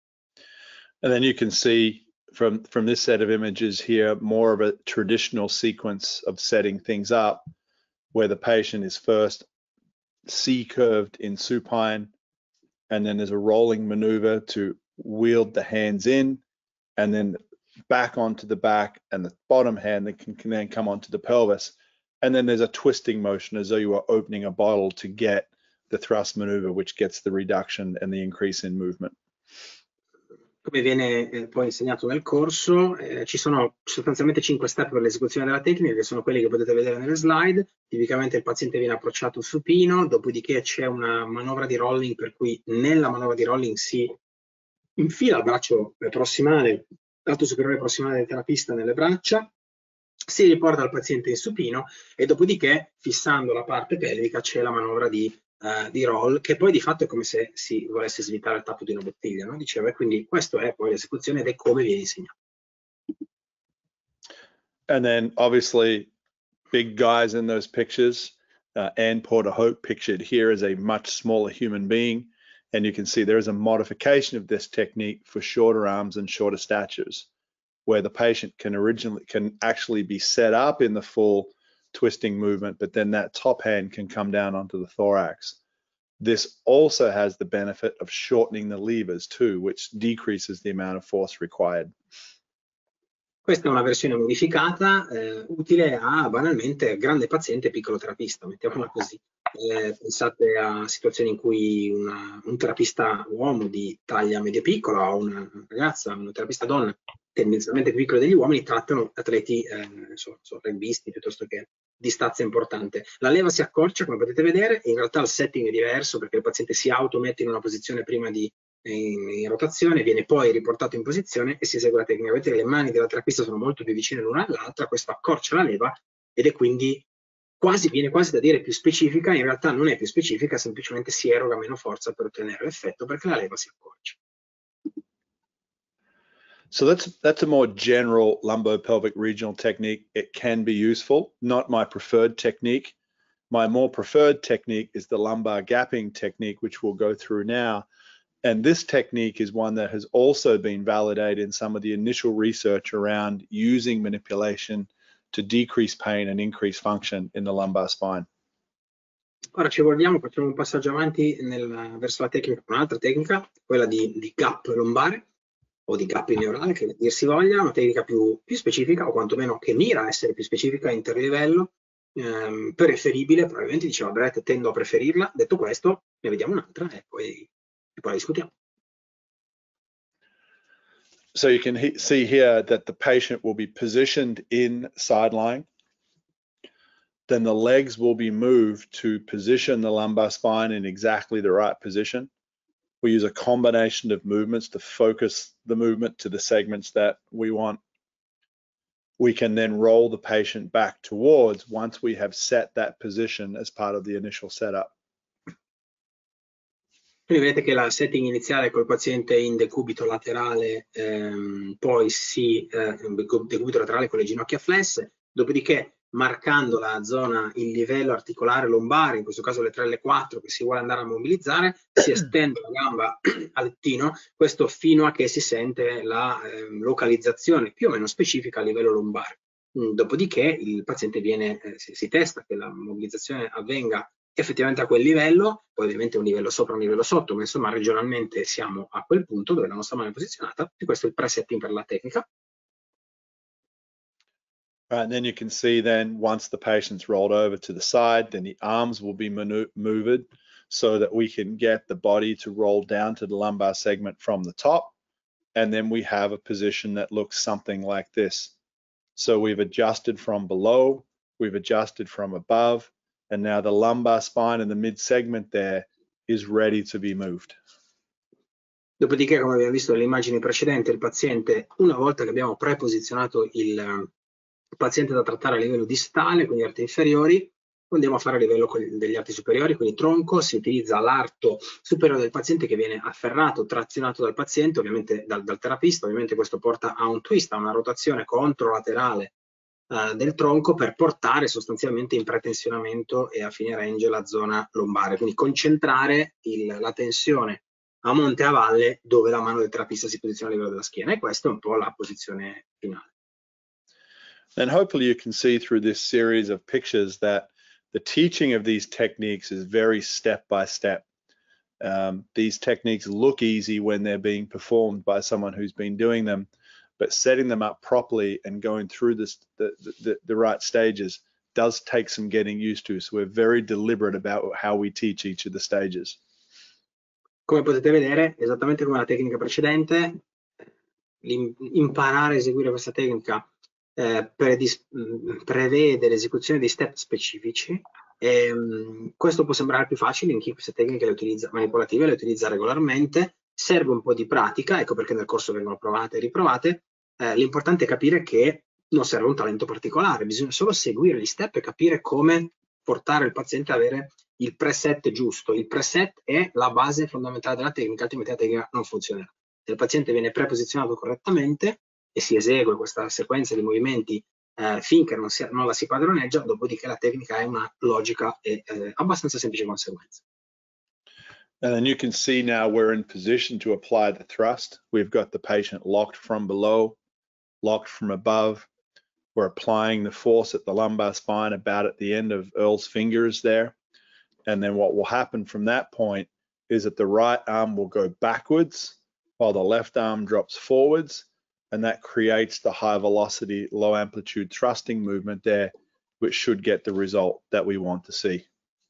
And then you can see from, from this set of images here, more of a traditional sequence of setting things up, where the patient is first C-curved in supine, and then there's a rolling maneuver to wield the hands in, and then back onto the back, and the bottom hand that can, can then come onto the pelvis. And then there's a twisting motion as though you were opening a bottle to get the thrust maneuver, which gets the reduction and the increase in movement. Come viene eh, poi insegnato nel corso, eh, ci sono sostanzialmente cinque step per l'esecuzione della tecnica, che sono quelli che potete vedere nelle slide. Tipicamente il paziente viene approcciato supino, dopodiché c'è una manovra di rolling, per cui nella manovra di rolling si infila il braccio prossimale, lato superiore prossimale del terapista nelle braccia, si riporta il paziente in supino, e dopodiché, fissando la parte pelvica, c'è la manovra di, uh, di roll, che poi di fatto è come se si volesse svitare il tappo di una bottiglia, no? Diceva, e quindi questo è poi l'esecuzione ed è come viene insegnato. And then obviously big guys in those pictures. uh, Anne Porter Hope pictured here as a much smaller human being, and you can see there is a modification of this technique for shorter arms and shorter statures, where the patient can originally can actually be set up in the full twisting movement, but then that top hand can come down onto the thorax. This also has the benefit of shortening the levers too, which decreases the amount of force required. Questa è una versione modificata, eh, utile a banalmente grande paziente, piccolo terapista, mettiamola così. Eh, pensate a situazioni in cui una, un terapista uomo di taglia medio-piccola o una ragazza, una terapista donna tendenzialmente più piccolo degli uomini, trattano atleti eh, so, so, rugbisti piuttosto che di stazza importante. La leva si accorcia, come potete vedere, e in realtà il setting è diverso, perché il paziente si automette in una posizione prima di in, in rotazione, viene poi riportato in posizione e si esegue la tecnica. Vedete che le mani della terapista sono molto più vicine l'una all'altra, questo accorcia la leva ed è quindi quasi, viene quasi da dire più specifica. In realtà non è più specifica, semplicemente si eroga meno forza per ottenere l'effetto, perché la leva si accorcia. So that's that's a more general lumbopelvic regional technique. It can be useful, not my preferred technique. My more preferred technique is the lumbar gapping technique, which we'll go through now. And this technique is one that has also been validated in some of the initial research around using manipulation to decrease pain and increase function in the lumbar spine. Ora ci volviamo, facciamo un passaggio avanti nel, verso la tecnica, un'altra tecnica, quella di, di gap lombare o di gap neurale, che dir si voglia, una tecnica più, più specifica, o quantomeno che mira a essere più specifica, interlivello, ehm, preferibile. Probabilmente diceva Brett, tendo a preferirla. Detto questo, ne vediamo un'altra e poi, e poi la discutiamo. So you can he see here that the patient will be positioned in side lying. Then the legs will be moved to position the lumbar spine in exactly the right position. We use a combination of movements to focus the movement to the segments that we want. We can then roll the patient back towards once we have set that position as part of the initial setup. Quindi vedete che la setting iniziale col paziente in decubito laterale, ehm, poi si eh, decubito laterale con le ginocchia flesse, dopodiché marcando la zona, il livello articolare lombare, in questo caso le tre e le quattro che si vuole andare a mobilizzare, si estende la gamba a lettino, questo fino a che si sente la eh, localizzazione più o meno specifica a livello lombare. Mm, dopodiché il paziente viene, eh, si, si testa che la mobilizzazione avvenga effettivamente a quel livello, poi ovviamente un livello sopra, un livello sotto, ma insomma regionalmente siamo a quel punto dove la nostra mano è posizionata, e questo è il presetting per la tecnica. Right, and then you can see then once the patient's rolled over to the side, then the arms will be maneuvered so that we can get the body to roll down to the lumbar segment from the top. And then we have a position that looks something like this. So we've adjusted from below, we've adjusted from above, and now the lumbar spine and the mid segment there is ready to be moved. Dopodiché, come abbiamo visto nell'immagine precedente, il paziente, una volta che abbiamo preposizionato il paziente da trattare a livello distale, quindi arti inferiori, andiamo a fare a livello degli arti superiori, quindi tronco, si utilizza l'arto superiore del paziente che viene afferrato, trazionato dal paziente, ovviamente dal, dal terapista, ovviamente questo porta a un twist, a una rotazione controlaterale eh, del tronco per portare sostanzialmente in pretensionamento e a fine range la zona lombare, quindi concentrare il, la tensione a monte e a valle dove la mano del terapista si posiziona a livello della schiena, e questa è un po' la posizione finale. And hopefully you can see through this series of pictures that the teaching of these techniques is very step by step. Um, these techniques look easy when they're being performed by someone who's been doing them, but setting them up properly and going through this, the, the, the right stages does take some getting used to. So we're very deliberate about how we teach each of the stages. Come potete vedere, esattamente come la tecnica precedente, imparare a eseguire questa tecnica Eh, prevede l'esecuzione di step specifici. E, um, questo può sembrare più facile in chi queste tecniche le utilizza, manipolative le utilizza regolarmente, serve un po' di pratica, ecco perché nel corso vengono provate e riprovate. Eh, l'importante è capire che non serve un talento particolare, bisogna solo seguire gli step e capire come portare il paziente ad avere il preset giusto. Il preset è la base fondamentale della tecnica, altrimenti la tecnica non funzionerà. Se il paziente viene preposizionato correttamente e si esegue questa sequenza di movimenti eh, finché non, si, non la si padroneggia, dopodiché la tecnica è una logica e eh, abbastanza semplice conseguenza. And then you can see now we're in position to apply the thrust. We've got the patient locked from below, locked from above. We're applying the force at the lumbar spine about at the end of Earl's fingers there. And then what will happen from that point is that the right arm will go backwards while the left arm drops forwards. And that creates the high velocity, low amplitude thrusting movement there, which should get the result that we want to see.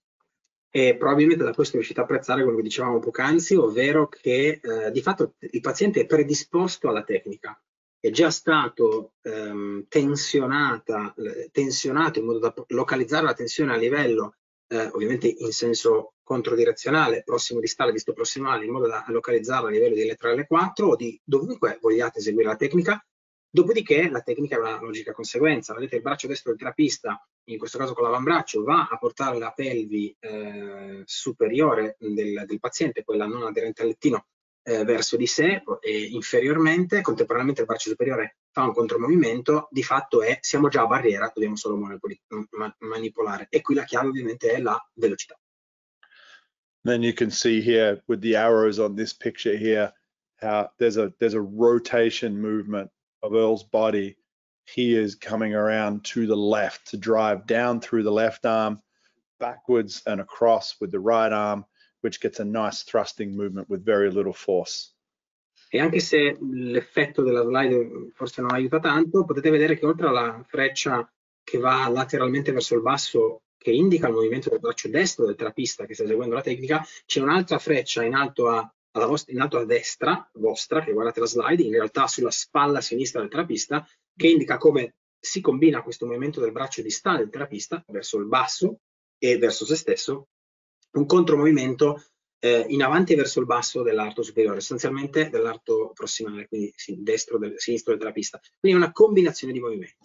E probabilmente da questo riuscite a apprezzare quello che dicevamo poc'anzi, ovvero che eh, di fatto il paziente è predisposto alla tecnica, è già stato ehm, tensionata, tensionato in modo da localizzare la tensione a livello, eh, ovviamente in senso controdirezionale, prossimo distale, disto prossimale, in modo da localizzarla a livello di L tre L quattro o di dovunque vogliate eseguire la tecnica. Dopodiché la tecnica è una logica conseguenza. Vedete il braccio destro del terapista, in questo caso con l'avambraccio, va a portare la pelvi eh, superiore del, del paziente, quella non aderente al lettino, eh, verso di sé e inferiormente. Contemporaneamente il braccio superiore fa un contromovimento, di fatto è siamo già a barriera, dobbiamo solo manipolare. E qui la chiave ovviamente è la velocità. Then you can see here with the arrows on this picture here, how there's a there's a rotation movement of Earl's body. He is coming around to the left to drive down through the left arm, backwards and across with the right arm, which gets a nice thrusting movement with very little force. E anche se l'effetto della slide forse non aiuta tanto, potete vedere che oltre alla freccia che va lateralmente verso il basso, che indica il movimento del braccio destro del terapista che sta eseguendo la tecnica, c'è un'altra freccia in alto a alla vostra, in alto a destra vostra, che guardate la slide, in realtà sulla spalla sinistra del terapista, che indica come si combina questo movimento del braccio distale del terapista verso il basso e verso se stesso, un contromovimento eh, in avanti e verso il basso dell'arto superiore, sostanzialmente dell'arto prossimale, quindi sì, destro del, sinistro del terapista. Quindi è una combinazione di movimenti.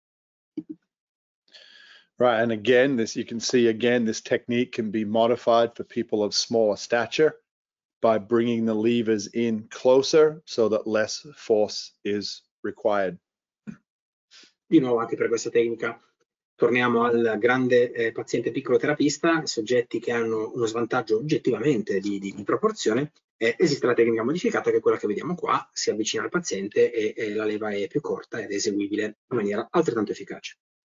Right, and again, this you can see again, this technique can be modified for people of smaller stature by bringing the levers in closer so that less force is required. Di nuovo, anche per questa tecnica, torniamo al grande eh, paziente piccolo terapista, soggetti che hanno uno svantaggio oggettivamente di, di, di proporzione. Eh, esiste la tecnica modificata, che è quella che vediamo qua, si avvicina al paziente e, e la leva è più corta ed è eseguibile in maniera altrettanto efficace.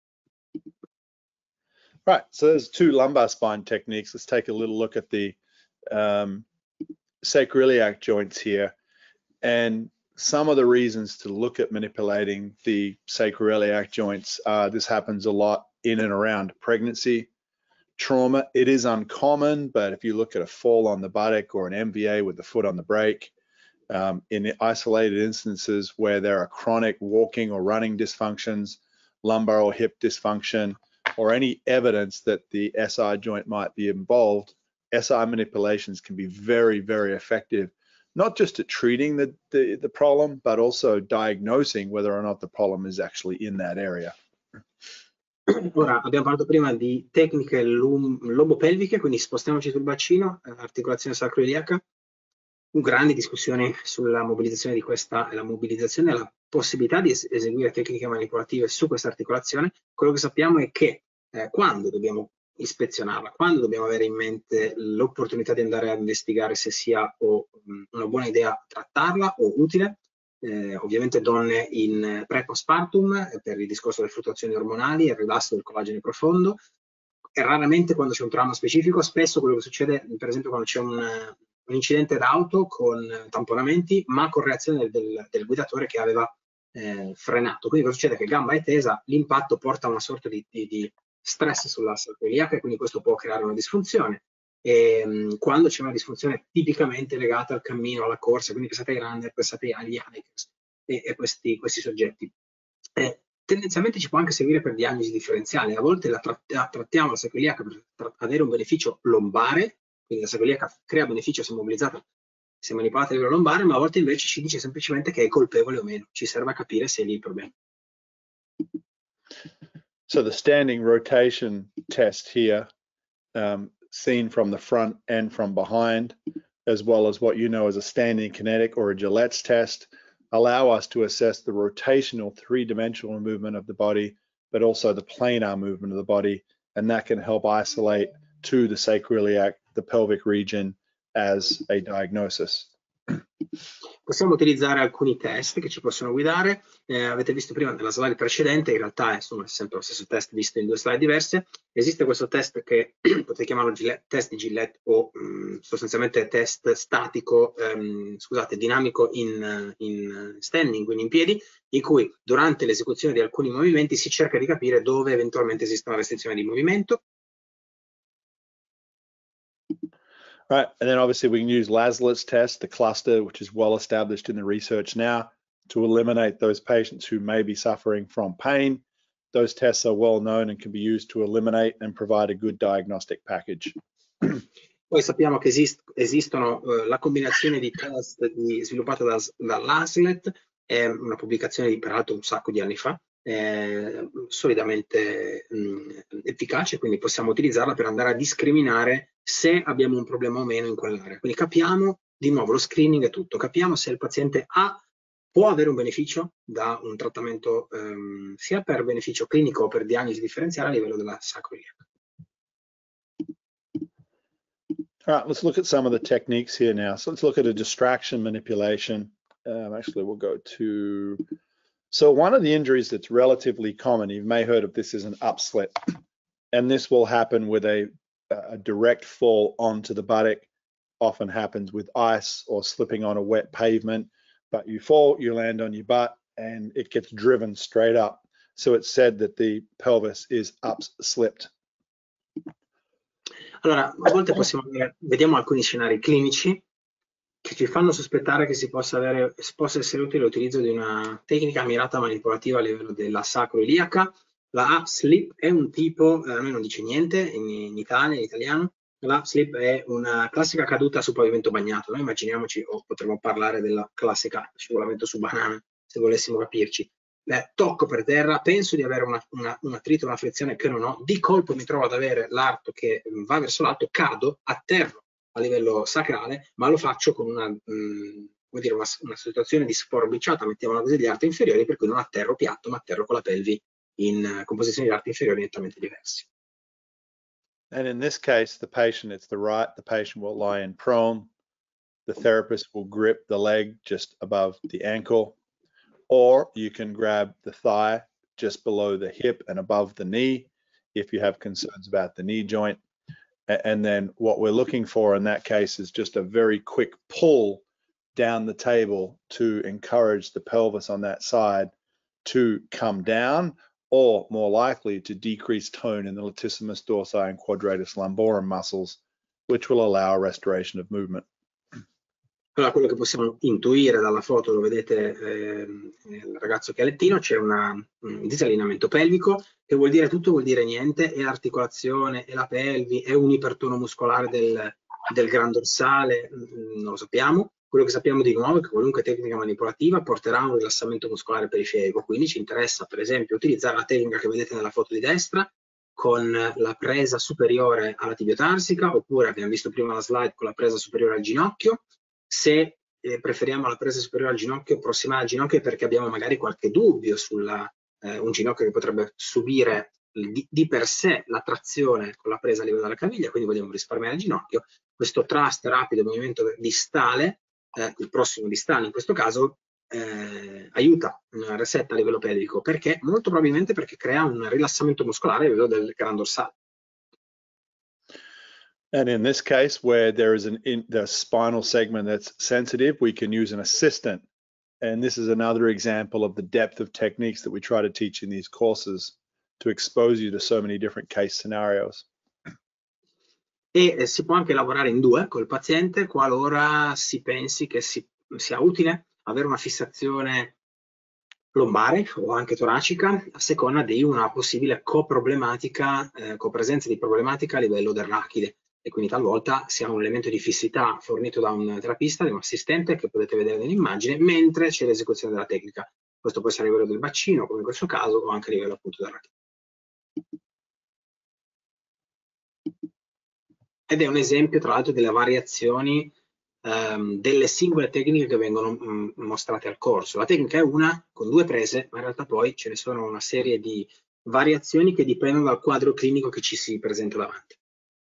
Right, so there's two lumbar spine techniques. Let's take a little look at the um, sacroiliac joints here, and some of the reasons to look at manipulating the sacroiliac joints. Uh, this happens a lot in and around pregnancy, trauma. It is uncommon, but if you look at a fall on the buttock or an M V A with the foot on the brake, um, in isolated instances where there are chronic walking or running dysfunctions, lumbar or hip dysfunction, or any evidence that the S I joint might be involved, S I manipulations can be very, very effective, not just at treating the, the, the problem, but also diagnosing whether or not the problem is actually in that area. Ora, abbiamo parlato prima di tecniche lobopelviche, quindi spostiamoci sul bacino, articolazione sacroiliaca, grandi discussioni sulla mobilizzazione di questa, la mobilizzazione e la possibilità di es eseguire tecniche manipolative su questa articolazione. Quello che sappiamo è che eh, quando dobbiamo ispezionarla, quando dobbiamo avere in mente l'opportunità di andare a investigare se sia o, mh, una buona idea trattarla o utile, eh, ovviamente donne in pre-postpartum eh, per il discorso delle fluttuazioni ormonali e il rilascio del collagene profondo, e raramente quando c'è un trauma specifico. Spesso quello che succede, per esempio, quando c'è un, un incidente d'auto con tamponamenti, ma con reazione del, del guidatore che aveva eh, frenato. Quindi cosa succede? Che gamba è tesa, l'impatto porta a una sorta di, di, di stress sulla sacroiliaca e quindi questo può creare una disfunzione. E, mh, quando c'è una disfunzione tipicamente legata al cammino, alla corsa, quindi pensate ai runner, pensate agli hikers e, e questi, questi soggetti. Eh, tendenzialmente ci può anche servire per diagnosi differenziali. A volte la, tra la trattiamo la sacroiliaca per avere un beneficio lombare, quindi la sacroiliaca crea beneficio se mobilizzata, se manipolata a livello lombare, ma a volte invece ci dice semplicemente che è colpevole o meno. Ci serve a capire se è lì il problema. So the standing rotation test here, um, seen from the front and from behind, as well as what you know as a standing kinetic or a Gillette's test, allow us to assess the rotational three-dimensional movement of the body, but also the planar movement of the body, and that can help isolate to the sacroiliac, the pelvic region, as a diagnosis. Possiamo utilizzare alcuni test che ci possono guidare. Eh, avete visto prima nella slide precedente, in realtà è insomma, sempre lo stesso test visto in due slide diverse. Esiste questo test che potete chiamarlo Gillette, test di Gillette o mh, sostanzialmente test statico, ehm, scusate, dinamico in, in standing, quindi in piedi, in cui durante l'esecuzione di alcuni movimenti si cerca di capire dove eventualmente esiste una restrizione di movimento. Right, and then obviously we can use Laslet's test, the cluster, which is well established in the research now, to eliminate those patients who may be suffering from pain. Those tests are well known and can be used to eliminate and provide a good diagnostic package. Poi sappiamo che esist esistono uh, la combinazione di test di, sviluppata da, da Laslet, è una pubblicazione di peraltro un sacco di anni fa, eh, solidamente mh, efficace, quindi possiamo utilizzarla per andare a discriminare se abbiamo un problema o meno in quell'area. Quindi capiamo, di nuovo, lo screening è tutto, capiamo se il paziente ha, può avere un beneficio da un trattamento ehm, sia per beneficio clinico o per diagnosi differenziale a livello della sacroiliaca. All right, let's look at some of the techniques here now. So let's look at a distraction manipulation. Um, actually, we'll go to, so one of the injuries that's relatively common, you may have heard of this, is an upslip. And this will happen with a, a direct fall onto the buttock. Often happens with ice or slipping on a wet pavement, but you fall, you land on your butt and it gets driven straight up. So it's said that the pelvis is upslipped. Allora, a volte possiamo avere, vediamo alcuni scenari clinici che ci fanno sospettare che si possa, avere, possa essere utile l'utilizzo di una tecnica mirata manipolativa a livello della sacroiliaca. La upslip è un tipo, eh, a me non dice niente in, in Italia, in italiano, La slip è una classica caduta su pavimento bagnato. Noi immaginiamoci, o potremmo parlare della classica scivolamento su banana, se volessimo capirci. Beh, tocco per terra, penso di avere una, una, un attrito, una frizione che non ho, di colpo mi trovo ad avere l'arto che va verso l'alto, cado, atterro a livello sacrale, ma lo faccio con una, mh, come dire, una, una situazione di sforbiciata, mettiamola così, di arti inferiori, per cui non atterro piatto, ma atterro con la pelvi in composizioni di arti inferiori nettamente diversi. And in this case, the patient, it's the right, the patient will lie in prone. The therapist will grip the leg just above the ankle, or you can grab the thigh just below the hip and above the knee if you have concerns about the knee joint. And then what we're looking for in that case is just a very quick pull down the table to encourage the pelvis on that side to come down, or more likely to decrease tone in the latissimus dorsi and quadratus lumborum muscles, which will allow a restoration of movement. Allora, quello che possiamo intuire dalla foto, lo vedete eh, il ragazzo che è a lettino, c'è una, un disallineamento pelvico, che vuol dire tutto, vuol dire niente, è l'articolazione, è la pelvi, è un ipertono muscolare del, del gran dorsale, non lo sappiamo. Quello che sappiamo di nuovo è che qualunque tecnica manipolativa porterà a un rilassamento muscolare periferico, quindi ci interessa per esempio utilizzare la tecnica che vedete nella foto di destra con la presa superiore alla tibiotarsica, oppure abbiamo visto prima la slide con la presa superiore al ginocchio. Se eh, preferiamo la presa superiore al ginocchio, prossimale al ginocchio, perché abbiamo magari qualche dubbio sulla eh, un ginocchio che potrebbe subire di, di per sé la trazione con la presa a livello della caviglia, quindi vogliamo risparmiare il ginocchio, questo thrust rapido, movimento distale, eh, il prossimo distale in questo caso, eh, aiuta un reset a livello pelvico, perché molto probabilmente perché crea un rilassamento muscolare a livello del gran dorsale. And in this case, where there is an in the spinal segment that's sensitive, we can use an assistant. And this is another example of the depth of techniques that we try to teach in these courses to expose you to so many different case scenarios. E eh, si può anche lavorare in due col paziente qualora si pensi che si, sia utile avere una fissazione lombare o anche toracica a seconda di una possibile coproblematica, eh, copresenza di problematica a livello del rachide. E quindi talvolta si ha un elemento di fissità fornito da un terapista, da un assistente che potete vedere nell'immagine, mentre c'è l'esecuzione della tecnica. Questo può essere a livello del bacino, come in questo caso, o anche a livello appunto del rachide. Ed è un esempio, tra l'altro, delle variazioni ehm, delle singole tecniche che vengono mh, mostrate al corso. La tecnica è una, con due prese, ma in realtà poi ce ne sono una serie di variazioni che dipendono dal quadro clinico che ci si presenta davanti.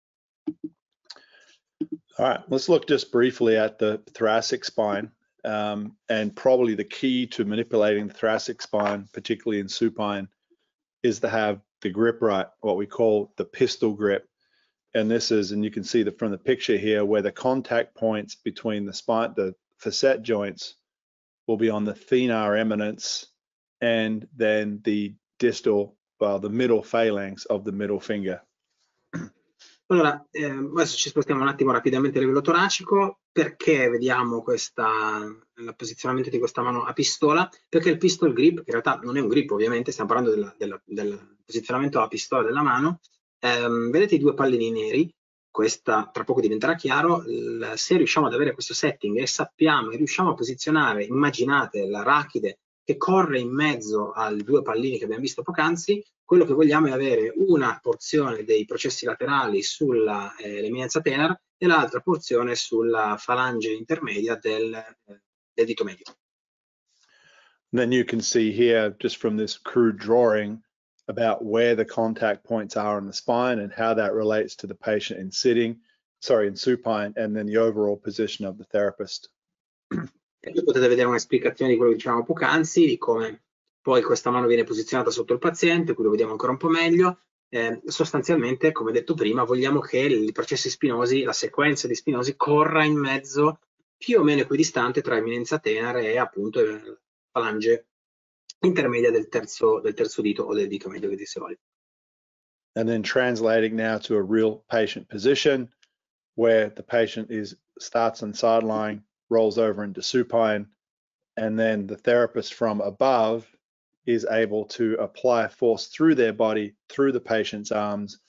All right, let's look just briefly at the thoracic spine. Um, and probably the key to manipulating the thoracic spine, particularly in supine, is to have the grip right, what we call the pistol grip. And this is, and you can see the, from the picture here, where the contact points between the spine, the facet joints will be on the thenar eminence and then the distal, well, the middle phalanx of the middle finger. Allora, eh, adesso ci spostiamo un attimo rapidamente a livello toracico. Perché vediamo questa, il posizionamento di questa mano a pistola? Perché il pistol grip, che in realtà non è un grip ovviamente, stiamo parlando della, della, del posizionamento alla pistola della mano. Eh, vedete i due pallini neri? Questa tra poco diventerà chiaro. Il, se riusciamo ad avere questo setting e sappiamo e riusciamo a posizionare, immaginate l'arachide che corre in mezzo ai due pallini che abbiamo visto poc'anzi, quello che vogliamo è avere una porzione dei processi laterali sulla eh, eminenza tenar e l'altra porzione sulla falange intermedia del, eh, del dito medio. Then you can see here, just from this crude drawing, about where the contact points are on the spine and how that relates to the patient in sitting, sorry, in supine, and then the overall position of the therapist. E qui potete vedere una spiegazione di quello che dicevamo poc'anzi, di come poi questa mano viene posizionata sotto il paziente, qui lo vediamo ancora un po' meglio. Eh, sostanzialmente, come detto prima, vogliamo che i processi spinosi, la sequenza di spinosi, corra in mezzo più o meno equidistante tra eminenza tenare e appunto la falange intermedia del terzo, del terzo dito o del dito medio che dir si voglia. And then translating now to a real patient position where the patient is starts on side lying, rolls over into supine, and then the therapist from above is able to apply force through their body, through the patient's arms,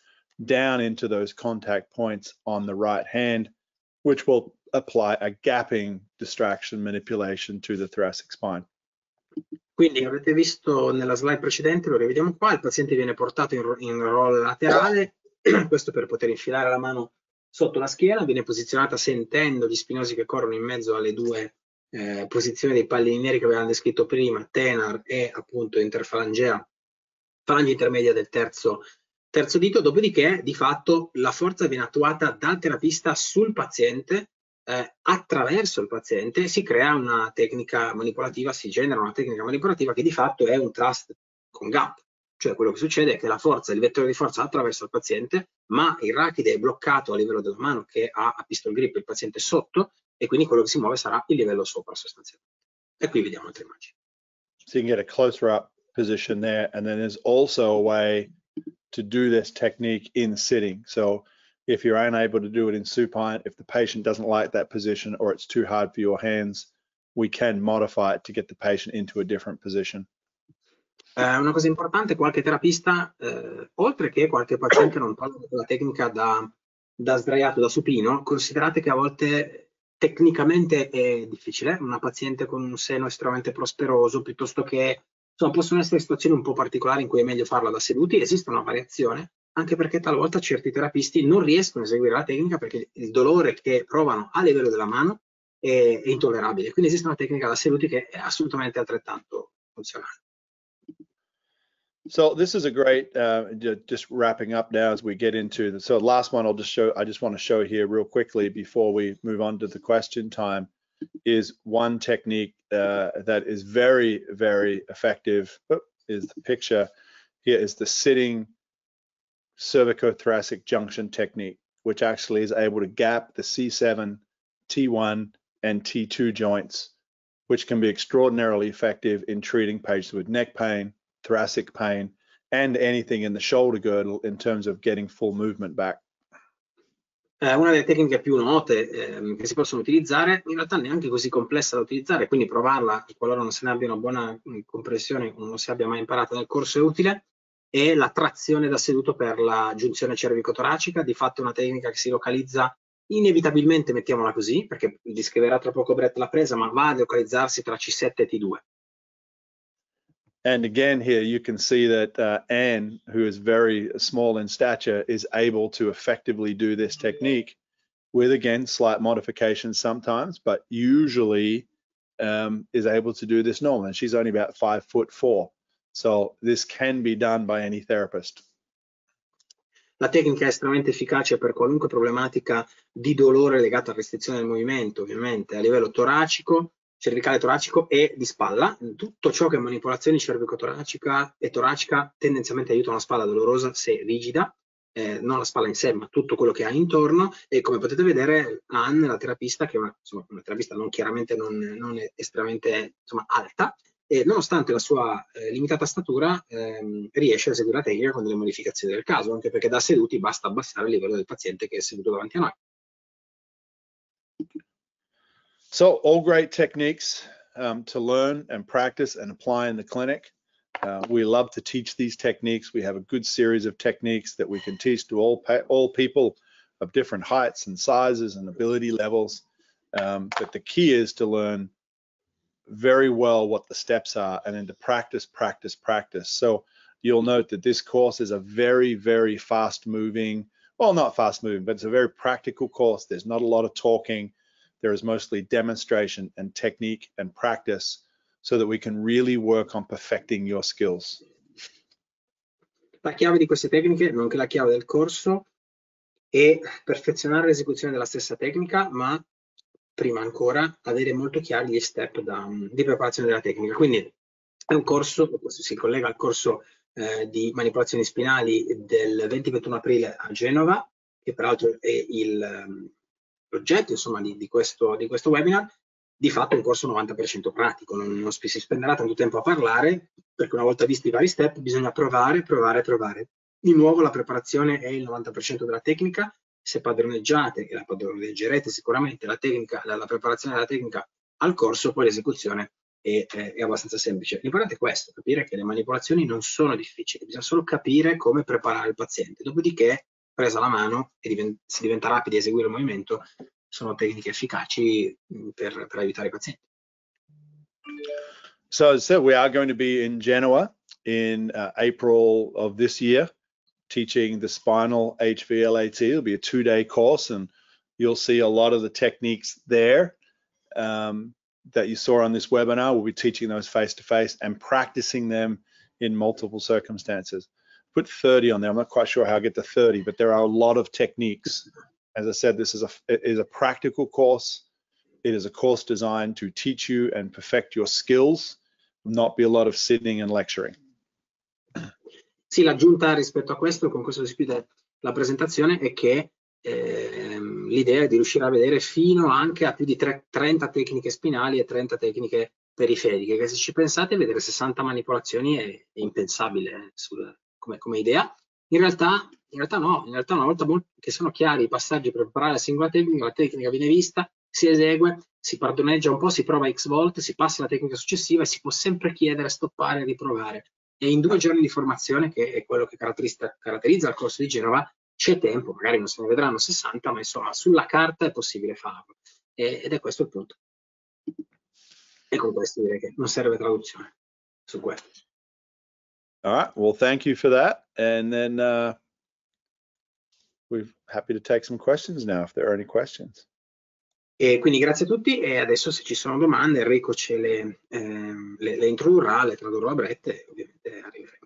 down into those contact points on the right hand, which will apply a gapping distraction manipulation to the thoracic spine. Quindi avete visto nella slide precedente, lo rivediamo qua, il paziente viene portato in, in roll laterale, questo per poter infilare la mano sotto la schiena, viene posizionata sentendo gli spinosi che corrono in mezzo alle due eh, posizioni dei pallini neri che avevamo descritto prima, tenar e appunto interfalangea, falange intermedia del terzo, terzo dito, dopodiché di fatto la forza viene attuata dal terapista sul paziente, eh, attraverso il paziente si crea una tecnica manipolativa, si genera una tecnica manipolativa che di fatto è un thrust con gap, cioè quello che succede è che la forza, il vettore di forza attraversa il paziente, ma il rachide è bloccato a livello della mano che ha a pistol grip il paziente sotto e quindi quello che si muove sarà il livello sopra sostanzialmente. E qui vediamo altre immagini. So you can get a closer up position there, and then there's also a way to do this technique in sitting. So if you're unable to do it in supine, if the patient doesn't like that position or it's too hard for your hands, we can modify it to get the patient into a different position. Eh, una cosa importante, qualche terapista, eh, oltre che qualche paziente non tolga la tecnica da, da sdraiato, da supino, considerate che a volte tecnicamente è difficile, una paziente con un seno estremamente prosperoso, piuttosto che, insomma, possono essere situazioni un po' particolari in cui è meglio farla da seduti, esiste una variazione, anche perché talvolta certi terapisti non riescono a eseguire la tecnica perché il dolore che provano a livello della mano è, è intollerabile. Quindi esiste una tecnica da seduti che è assolutamente altrettanto funzionale. So this is a great, uh, just wrapping up now as we get into the, so last one I'll just show, I just want to show here real quickly before we move on to the question time, is one technique uh, that is very, very effective, is the picture here is the sitting cervicothoracic junction technique, which actually is able to gap the C seven, T one, and T two joints, which can be extraordinarily effective in treating patients with neck pain, thoracic pain, and anything in the shoulder girdle in terms of getting full movement back. Eh, una delle tecniche più note eh, che si possono utilizzare, in realtà neanche così complessa da utilizzare, quindi provarla qualora non se ne abbia una buona comprensione o non si abbia mai imparata nel corso è utile, è la trazione da seduto per la giunzione cervicotoracica. Di fatto è una tecnica che si localizza inevitabilmente, mettiamola così, perché descriverà tra poco Brett la presa, ma va a localizzarsi tra C sette e T due. And again here you can see that uh, Anne, who is very small in stature, is able to effectively do this technique with, again, slight modifications sometimes, but usually um, is able to do this normally. And she's only about five foot four. So this can be done by any therapist. La tecnica è estremamente efficace per qualunque problematica di dolore legata a restrizione del movimento, ovviamente a livello toracico, cervicale toracico e di spalla. Tutto ciò che è manipolazione cervicotoracica e toracica tendenzialmente aiuta una spalla dolorosa se rigida, eh, non la spalla in sé, ma tutto quello che ha intorno. E come potete vedere, Anne, la terapista, che è una, insomma, una terapista non chiaramente non, non è estremamente insomma, alta, e nonostante la sua eh, limitata statura ehm, riesce a eseguire la tecnica con delle modificazioni del caso, anche perché da seduti basta abbassare il livello del paziente che è seduto davanti a noi. So all great techniques um, to learn and practice and apply in the clinic. Uh, we love to teach these techniques. We have a good series of techniques that we can teach to all all people of different heights and sizes and ability levels. Um, but the key is to learn very well what the steps are and then to practice, practice, practice. So you'll note that this course is a very, very fast moving, well, not fast moving, but it's a very practical course. There's not a lot of talking. There is mostly demonstration and technique and practice so that we can really work on perfecting your skills. La chiave di queste tecniche, nonché la chiave del corso, è perfezionare l'esecuzione della stessa tecnica, ma prima ancora avere molto chiari gli step da, di preparazione della tecnica. Quindi è un corso, questo si collega al corso eh, di manipolazioni spinali del venti ventuno aprile a Genova, che peraltro è il l'oggetto insomma di, di, questo, di questo webinar. Di fatto è un corso novanta per cento pratico, non, non si spenderà tanto tempo a parlare, perché una volta visti i vari step bisogna provare, provare, provare. Di nuovo la preparazione è il novanta per cento della tecnica. Se padroneggiate, e la padroneggerete sicuramente, la, tecnica, la, la preparazione della tecnica al corso, poi l'esecuzione è, è, è abbastanza semplice. L'importante è questo, capire che le manipolazioni non sono difficili, bisogna solo capire come preparare il paziente. Dopodiché presa la mano e divent- si diventa rapidi a eseguire il movimento, sono tecniche efficaci per, per aiutare i pazienti. So as I said, we are going to be in Genoa in uh, April of this year, teaching the spinal H V L A T. It'll be a two-day course, and you'll see a lot of the techniques there um, that you saw on this webinar. We'll be teaching those face-to-face and practicing them in multiple circumstances. Put thirty on there. I'm not quite sure how I get to thirty, but there are a lot of techniques. As I said, this is a, it is a practical course. It is a course designed to teach you and perfect your skills, not be a lot of sitting and lecturing. Sì, l'aggiunta rispetto a questo, con questo si chiude la presentazione, è che ehm, l'idea è di riuscire a vedere fino anche a più di tre, trenta tecniche spinali e trenta tecniche periferiche, che se ci pensate vedere sessanta manipolazioni è, è impensabile sul, come, come idea. In realtà, in realtà no, in realtà una volta che sono chiari i passaggi per preparare la singola tecnica, la tecnica viene vista, si esegue, si padroneggia un po', si prova X volte, si passa alla tecnica successiva e si può sempre chiedere, stoppare, riprovare. E in due giorni di formazione, che è quello che caratterizza, caratterizza il corso di Genova, c'è tempo, magari non se ne vedranno sessanta, ma insomma sulla carta è possibile farlo. E, ed è questo il punto. E con questo direi che non serve traduzione su questo. All right, well, thank you for that. And then uh, we're happy to take some questions now if there are any questions. E quindi grazie a tutti e adesso se ci sono domande Enrico ce le, ehm, le, le introdurrà, le tradurrò a Brett e ovviamente arriveremo.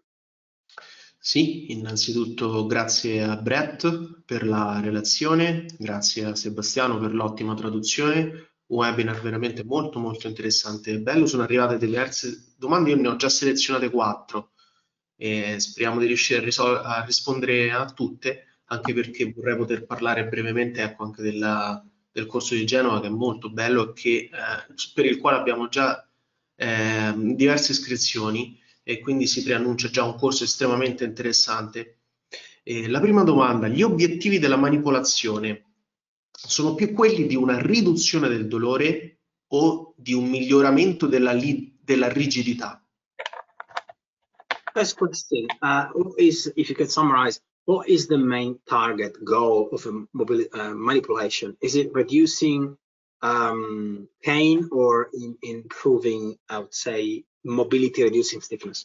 Sì, innanzitutto grazie a Brett per la relazione, grazie a Sebastiano per l'ottima traduzione, un webinar veramente molto molto interessante e bello. Sono arrivate diverse domande, io ne ho già selezionate quattro e speriamo di riuscire a, risol- a rispondere a tutte, anche perché vorrei poter parlare brevemente ecco, anche della, del corso di Genova, che è molto bello e che, eh, per il quale abbiamo già eh, diverse iscrizioni e quindi si preannuncia già un corso estremamente interessante. Eh, la prima domanda: gli obiettivi della manipolazione sono più quelli di una riduzione del dolore o di un miglioramento della, li- della rigidità? First question, uh, what is, if you could summarize, what is the main target goal of a mobili- uh, manipulation? Is it reducing um, pain or in, improving, I would say, mobility, reducing stiffness?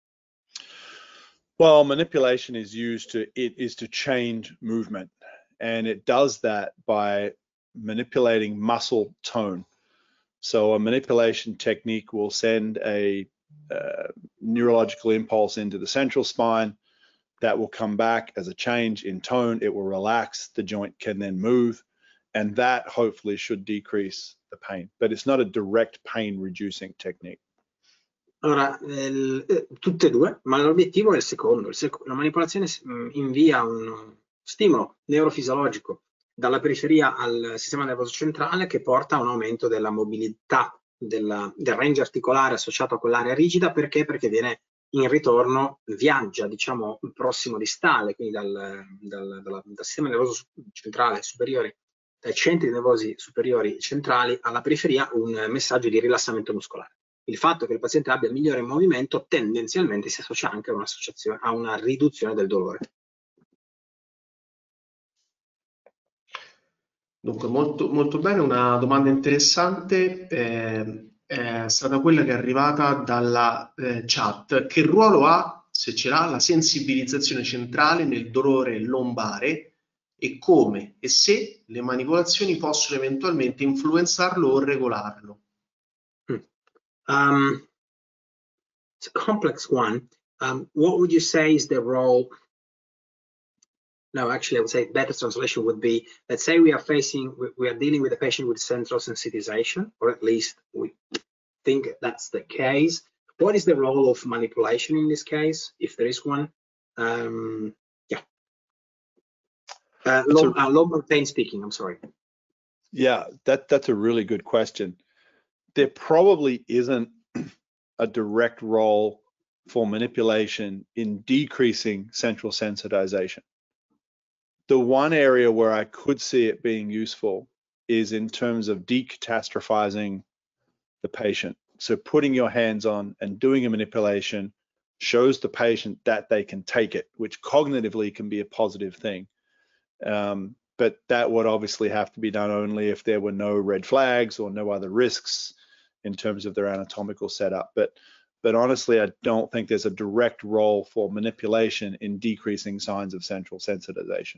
Well, manipulation is used to, it is to change movement, and it does that by manipulating muscle tone. So a manipulation technique will send a uh, neurological impulse into the central spine that will come back as a change in tone. It will relax, the joint can then move, and that hopefully should decrease the pain. But it's not a direct pain reducing technique. Allora, eh, tutte e due, ma l'obiettivo è il secondo. Il sec- la manipolazione invia un stimolo neurofisiologico dalla periferia al sistema nervoso centrale che porta a un aumento della mobilità, della, del range articolare associato a quell'area rigida. Perché? Perché viene in ritorno, viaggia, diciamo, prossimo distale, quindi dal, dal, dal, dal sistema nervoso centrale superiore, dai centri nervosi superiori centrali alla periferia, un messaggio di rilassamento muscolare. Il fatto che il paziente abbia migliore movimento tendenzialmente si associa anche a, un'associazione, a una riduzione del dolore. Dunque, molto, molto bene, una domanda interessante eh, è stata quella che è arrivata dalla eh, chat. Che ruolo ha, se ce l'ha, la sensibilizzazione centrale nel dolore lombare e come e se le manipolazioni possono eventualmente influenzarlo o regolarlo? Um, it's a complex one. Um, what would you say is the role? No, actually, I would say better translation would be, let's say we are facing, we are dealing with a patient with central sensitization, or at least we think that's the case. What is the role of manipulation in this case, if there is one? Um, yeah. Uh, low, uh, low pain speaking, I'm sorry. Yeah, that, that's a really good question. There probably isn't a direct role for manipulation in decreasing central sensitization. The one area where I could see it being useful is in terms of decatastrophizing the patient. So putting your hands on and doing a manipulation shows the patient that they can take it, which cognitively can be a positive thing. Um, but that would obviously have to be done only if there were no red flags or no other risks in terms of their anatomical setup. But but honestly, I don't think there's a direct role for manipulation in decreasing signs of central sensitization.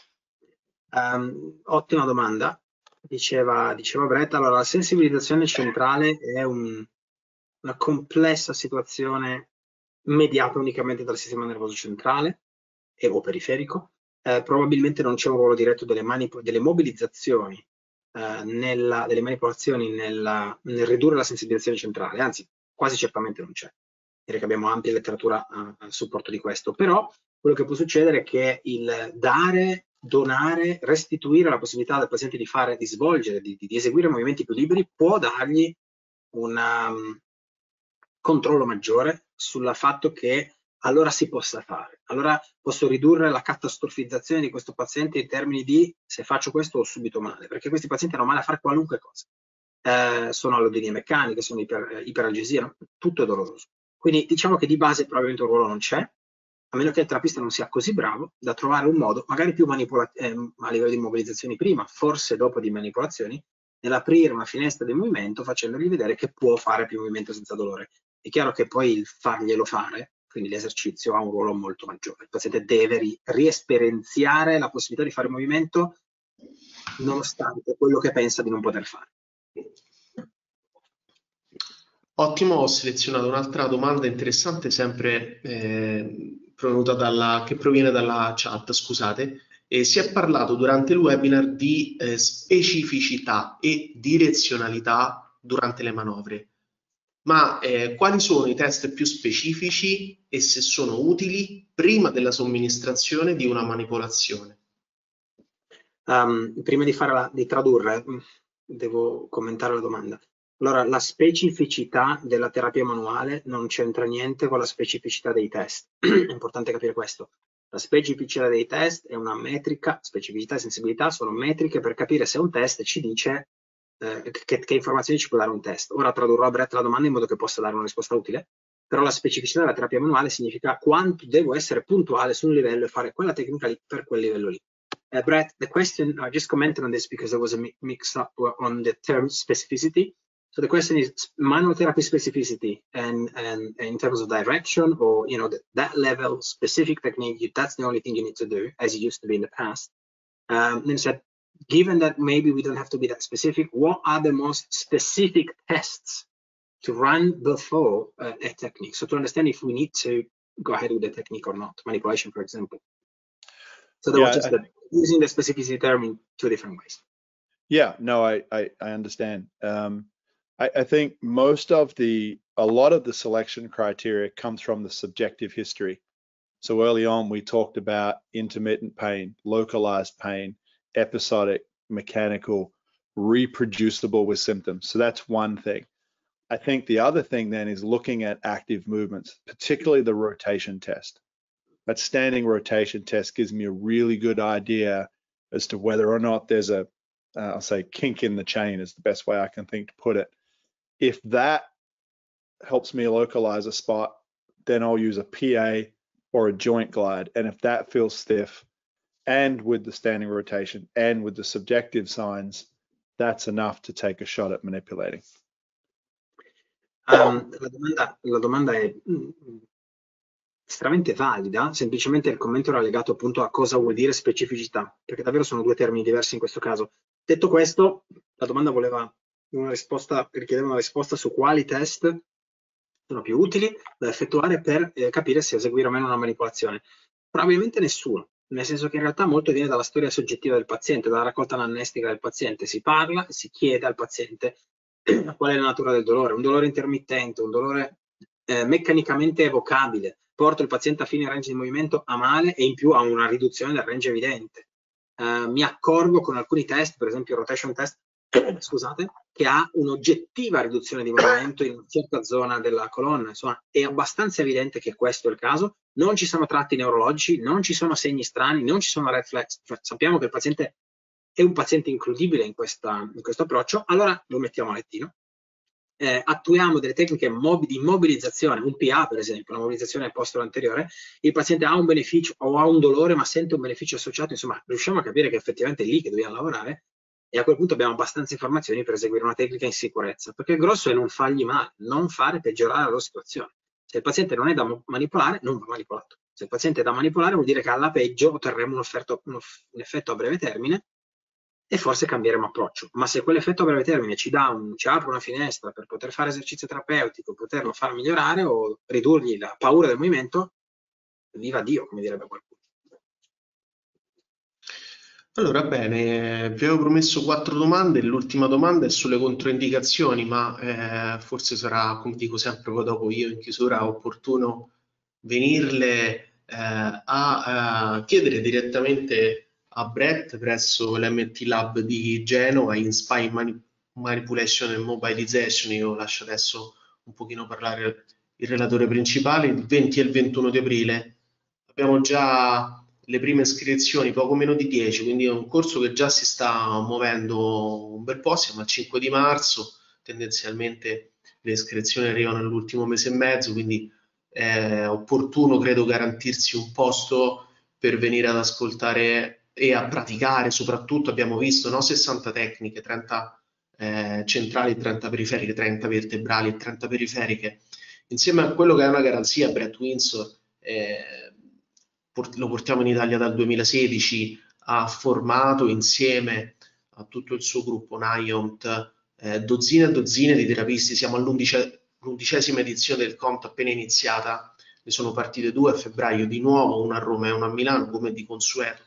Um, ottima domanda, diceva, diceva Brett. Allora, la sensibilizzazione centrale è un, una complessa situazione mediata unicamente dal sistema nervoso centrale e o periferico. Eh, probabilmente non c'è un ruolo diretto delle, delle mobilizzazioni, eh, nella, delle manipolazioni nella, nel ridurre la sensibilizzazione centrale, anzi quasi certamente non c'è. Direi che abbiamo ampia letteratura a, a supporto di questo, però quello che può succedere è che il dare, donare, restituire la possibilità al paziente di fare, di svolgere, di, di eseguire movimenti più liberi può dargli un um, controllo maggiore sul fatto che allora si possa fare. Allora posso ridurre la catastrofizzazione di questo paziente in termini di se faccio questo ho subito male, perché questi pazienti hanno male a fare qualunque cosa. Eh, sono allodynie meccaniche, sono iper, iperalgesia, no? Tutto è doloroso. Quindi diciamo che di base probabilmente un ruolo non c'è, a meno che il terapista non sia così bravo da trovare un modo, magari più eh, a livello di mobilizzazioni prima, forse dopo di manipolazioni, nell'aprire una finestra di movimento facendogli vedere che può fare più movimento senza dolore. È chiaro che poi il farglielo fare, quindi l'esercizio, ha un ruolo molto maggiore. Il paziente deve ri riesperienziare la possibilità di fare movimento nonostante quello che pensa di non poter fare. Ottimo, ho selezionato un'altra domanda interessante, sempre eh, provenuta dalla, che proviene dalla chat, scusate. E si è parlato durante il webinar di eh, specificità e direzionalità durante le manovre. Ma eh, quali sono i test più specifici e se sono utili prima della somministrazione di una manipolazione? Um, prima di, fare la, di tradurre, devo commentare la domanda. Allora, la specificità della terapia manuale non c'entra niente con la specificità dei test. È importante capire questo. La specificità dei test è una metrica, specificità e sensibilità sono metriche per capire se un test ci dice eh, che, che informazioni ci può dare un test. Ora tradurrò a Brett la domanda in modo che possa dare una risposta utile, però la specificità della terapia manuale significa quanto devo essere puntuale su un livello e fare quella tecnica lì per quel livello lì. Uh, Brett, the question, I just commented on this because there was a mi mix up on the term specificity. So the question is manual therapy specificity and, and, and in terms of direction or, you know, the, that level specific technique, you, that's the only thing you need to do as it used to be in the past. Um, then said, given that maybe we don't have to be that specific, what are the most specific tests to run before uh, a technique? So to understand if we need to go ahead with the technique or not, manipulation, for example. So there yeah, was just I, the, using the specificity term in two different ways. Yeah, no, I, I, I understand. Um, I, I think most of the, a lot of the selection criteria comes from the subjective history. So early on, we talked about intermittent pain, localized pain, episodic, mechanical, reproducible with symptoms. So that's one thing. I think the other thing then is looking at active movements, particularly the rotation test. That standing rotation test gives me a really good idea as to whether or not there's a, uh, I'll say kink in the chain is the best way I can think to put it. If that helps me localize a spot, then I'll use a P A or a joint glide. And if that feels stiff and with the standing rotation and with the subjective signs, that's enough to take a shot at manipulating. Um, la, domanda, la domanda è estremamente valida, semplicemente il commento era legato appunto a cosa vuol dire specificità, perché davvero sono due termini diversi in questo caso. Detto questo, la domanda voleva una risposta, richiedeva una risposta su quali test sono più utili da effettuare per eh, capire se eseguire o meno una manipolazione. Probabilmente nessuno, nel senso che in realtà molto viene dalla storia soggettiva del paziente, dalla raccolta anamnestica del paziente. Si parla e si chiede al paziente qual è la natura del dolore, un dolore intermittente, un dolore eh, meccanicamente evocabile, porto il paziente a fine range di movimento a male e in più ha una riduzione del range evidente. Uh, mi accorgo con alcuni test, per esempio il rotation test, scusate, che ha un'oggettiva riduzione di movimento in una certa zona della colonna. Insomma, è abbastanza evidente che questo è il caso. Non ci sono tratti neurologici, non ci sono segni strani, non ci sono red flags. Cioè, sappiamo che il paziente è un paziente includibile in, questa, in questo approccio, allora lo mettiamo a lettino. eh, attuiamo delle tecniche mob- di immobilizzazione, un P A per esempio, una mobilizzazione postero anteriore, il paziente ha un beneficio o ha un dolore ma sente un beneficio associato, insomma riusciamo a capire che effettivamente è lì che dobbiamo lavorare, e a quel punto abbiamo abbastanza informazioni per eseguire una tecnica in sicurezza, perché il grosso è non fargli male, non fare peggiorare la situazione. Se il paziente non è da manipolare, non va manipolato. Se il paziente è da manipolare vuol dire che alla peggio otterremo un, offerto, un, un effetto a breve termine e forse cambieremo approccio. Ma se quell'effetto a breve termine ci, dà un, ci apre una finestra per poter fare esercizio terapeutico, poterlo far migliorare o ridurgli la paura del movimento, viva Dio, come direbbe qualcuno. Allora, bene, vi avevo promesso quattro domande, l'ultima domanda è sulle controindicazioni, ma eh, forse sarà, come dico sempre poi dopo io in chiusura, opportuno venirle eh, a, a chiedere direttamente a Brett presso l'M T Lab di Genova in Spine Mani- Manipulation and Mobilization. Io lascio adesso un pochino parlare il relatore principale. Il venti e il ventuno di aprile abbiamo già le prime iscrizioni, poco meno di dieci, quindi è un corso che già si sta muovendo un bel po', siamo al cinque di marzo, tendenzialmente le iscrizioni arrivano nell'ultimo mese e mezzo, quindi è opportuno, credo, garantirsi un posto per venire ad ascoltare e a praticare. Soprattutto abbiamo visto, no, sessanta tecniche, trenta eh, centrali, trenta periferiche, trenta vertebrali e trenta periferiche, insieme a quello che è una garanzia. Brett Windsor eh, lo portiamo in Italia dal duemilasedici, ha formato insieme a tutto il suo gruppo Niomt eh, dozzine e dozzine di terapisti. Siamo all'undicesima edizione del C O M T appena iniziata, ne sono partite due a febbraio di nuovo, una a Roma e una a Milano come di consueto,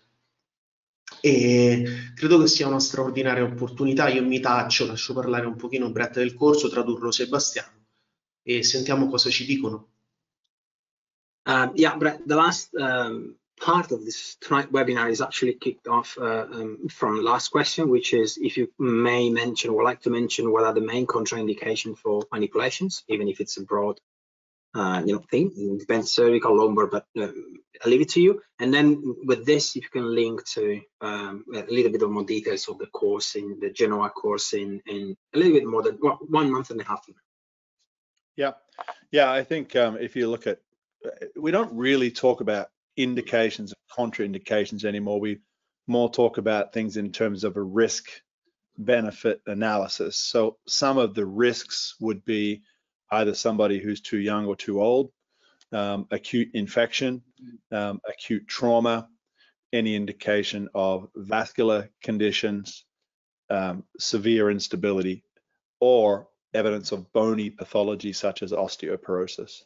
e credo che sia una straordinaria opportunità. Io mi taccio, lascio parlare un pochino Brett del corso, tradurlo Sebastiano e sentiamo cosa ci dicono. Um, yeah, Brett, the last um, part of this tonight webinar is actually kicked off uh, um, from the last question, which is if you may mention or like to mention what are the main contraindications for manipulations, even if it's a broad uh, you know, thing. It depends cervical, lumbar, but uh, I'll leave it to you. And then with this, if you can link to um, a little bit of more details of the course in the Genoa course in, in a little bit more than well, one month and a half. Yeah, yeah, I think um, if you look at, we don't really talk about indications, contraindications anymore. We more talk about things in terms of a risk benefit analysis. So some of the risks would be either somebody who's too young or too old, um, acute infection, um, acute trauma, any indication of vascular conditions, um, severe instability, or evidence of bony pathology such as osteoporosis.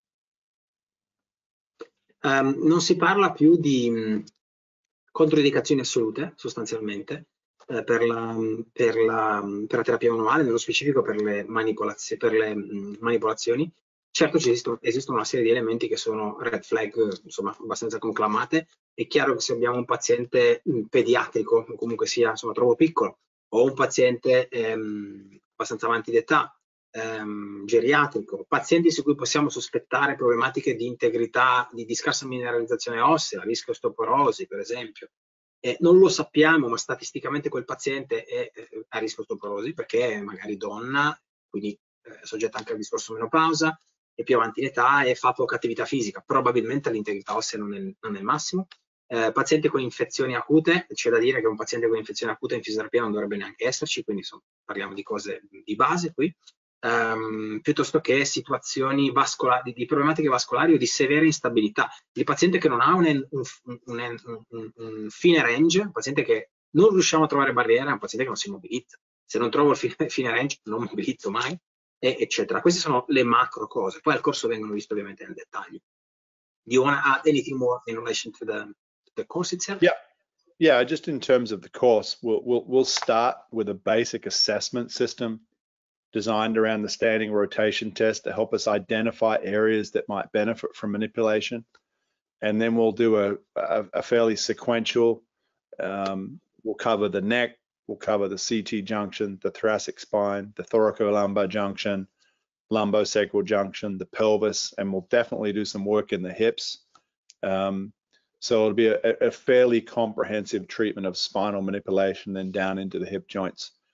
Um, non si parla più di mh, controindicazioni assolute, sostanzialmente, eh, per, la, per, la, per la terapia manuale, nello specifico per le, manipolazio, per le mh, manipolazioni. Certo esistono, esistono una serie di elementi che sono red flag, insomma, abbastanza conclamate. È chiaro che se abbiamo un paziente mh, pediatrico, o comunque sia, insomma, troppo piccolo, o un paziente ehm, abbastanza avanti d'età, ehm, geriatrico, pazienti su cui possiamo sospettare problematiche di integrità, di, di scarsa mineralizzazione ossea, rischio osteoporosi per esempio, eh, non lo sappiamo, ma statisticamente quel paziente è eh, a rischio osteoporosi perché è magari donna, quindi eh, soggetta anche al discorso menopausa, è più avanti in età e fa poca attività fisica, probabilmente l'integrità ossea non è, non è il massimo. Eh, paziente con infezioni acute, c'è da dire che un paziente con infezioni acute in fisioterapia non dovrebbe neanche esserci, quindi insomma, parliamo di cose di base qui, um, piuttosto che situazioni vascolari, di problematiche vascolari o di severa instabilità. Il paziente che non ha un, un, un, un, un fine range, un paziente che non riusciamo a trovare barriera, è un paziente che non si mobilizza. Se non trovo il fine, fine range non mobilizzo mai, e, eccetera. Queste sono le macro cose, poi al corso vengono viste ovviamente nel dettaglio. Do you want to add anything more in relation to the the course itself? Yeah, yeah. Just in terms of the course, we'll we'll we'll start with a basic assessment system designed around the standing rotation test to help us identify areas that might benefit from manipulation, and then we'll do a a, a fairly sequential. Um, we'll cover the neck, we'll cover the C T junction, the thoracic spine, the thoracolumbar junction, lumbosacral junction, the pelvis, and we'll definitely do some work in the hips. Um, So it'll be a, a fairly comprehensive treatment of spinal manipulation, then down into the hip joints.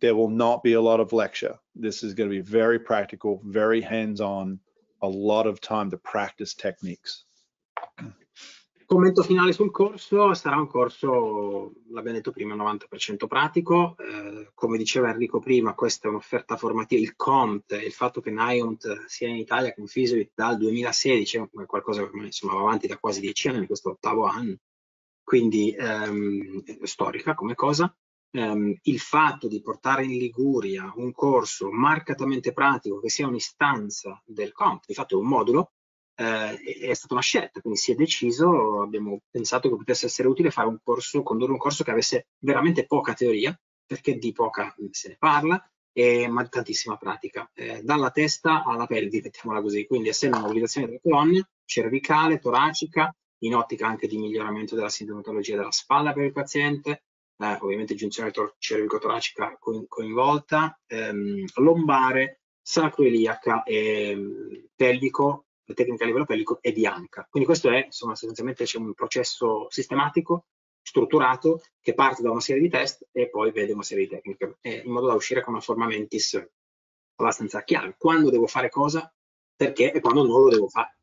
there will not be a lot of lecture. This is going to be very practical, very hands-on, a lot of time to practice techniques. Commento finale sul corso: sarà un corso, l'abbiamo detto prima, novanta per cento pratico. Eh, come diceva Enrico prima, questa è un'offerta formativa. Il C O M T, il fatto che Niont sia in Italia con Fisibit dal duemilasedici è qualcosa che insomma va avanti da quasi dieci anni, questo ottavo anno, quindi ehm, storica come cosa. Um, il fatto di portare in Liguria un corso marcatamente pratico che sia un'istanza del C O M T, di fatto è un modulo, eh, è stata una scelta, quindi si è deciso, abbiamo pensato che potesse essere utile fare un corso, condurre un corso che avesse veramente poca teoria, perché di poca se ne parla, e, ma tantissima pratica, eh, dalla testa alla pelvi, mettiamola così, quindi essendo una mobilitazione delle colonne, cervicale, toracica, in ottica anche di miglioramento della sintomatologia della spalla per il paziente, Eh, ovviamente giunzione cervico-toracica coinvolta, ehm, lombare, sacroiliaca e pelvico, la tecnica a livello pelvico e di anca. Quindi questo è, insomma, sostanzialmente c'è un processo sistematico, strutturato, che parte da una serie di test e poi vede una serie di tecniche, eh, in modo da uscire con una forma mentis abbastanza chiara. Quando devo fare cosa, perché e quando non lo devo fare.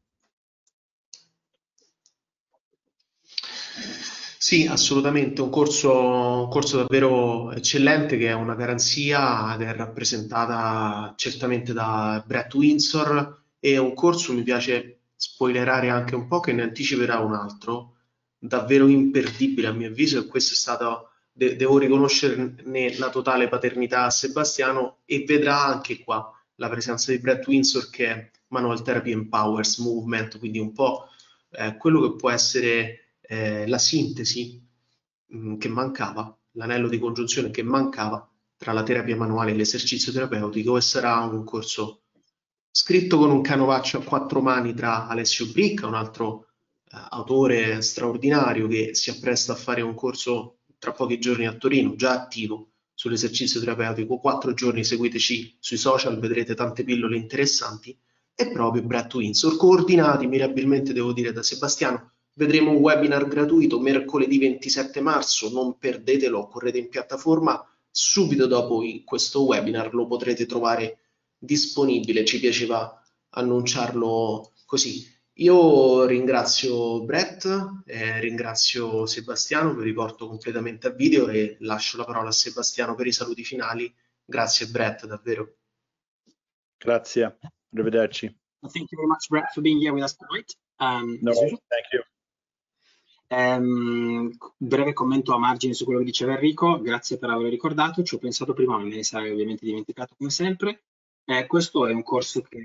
Sì, assolutamente, un corso, un corso davvero eccellente che è una garanzia che è rappresentata certamente da Brett Windsor, e un corso, mi piace spoilerare anche un po', che ne anticiperà un altro, davvero imperdibile a mio avviso, e questo è stato, de- devo riconoscerne la totale paternità a Sebastiano, e vedrà anche qua la presenza di Brett Windsor, che è Manual Therapy Empowers Movement, quindi un po' eh, quello che può essere eh, la sintesi mh, che mancava, l'anello di congiunzione che mancava tra la terapia manuale e l'esercizio terapeutico, e sarà un corso scritto con un canovaccio a quattro mani tra Alessio Bricca, un altro eh, autore straordinario che si appresta a fare un corso tra pochi giorni a Torino, già attivo sull'esercizio terapeutico. Quattro giorni, seguiteci sui social, vedrete tante pillole interessanti, e proprio Brett Windsor, coordinati mirabilmente, devo dire, da Sebastiano. Vedremo un webinar gratuito mercoledì ventisette marzo, non perdetelo, correte in piattaforma, subito dopo questo webinar lo potrete trovare disponibile, ci piaceva annunciarlo così. Io ringrazio Brett, eh, ringrazio Sebastiano, vi riporto completamente a video e lascio la parola a Sebastiano per i saluti finali. Grazie Brett, davvero. Grazie, arrivederci. Thank you very much, Brett, for being here with us tonight. Um, No, thank you. Um, breve commento a margine su quello che diceva Enrico, grazie per averlo ricordato, ci ho pensato prima, non me ne sarei ovviamente dimenticato come sempre. Eh, questo è un corso che,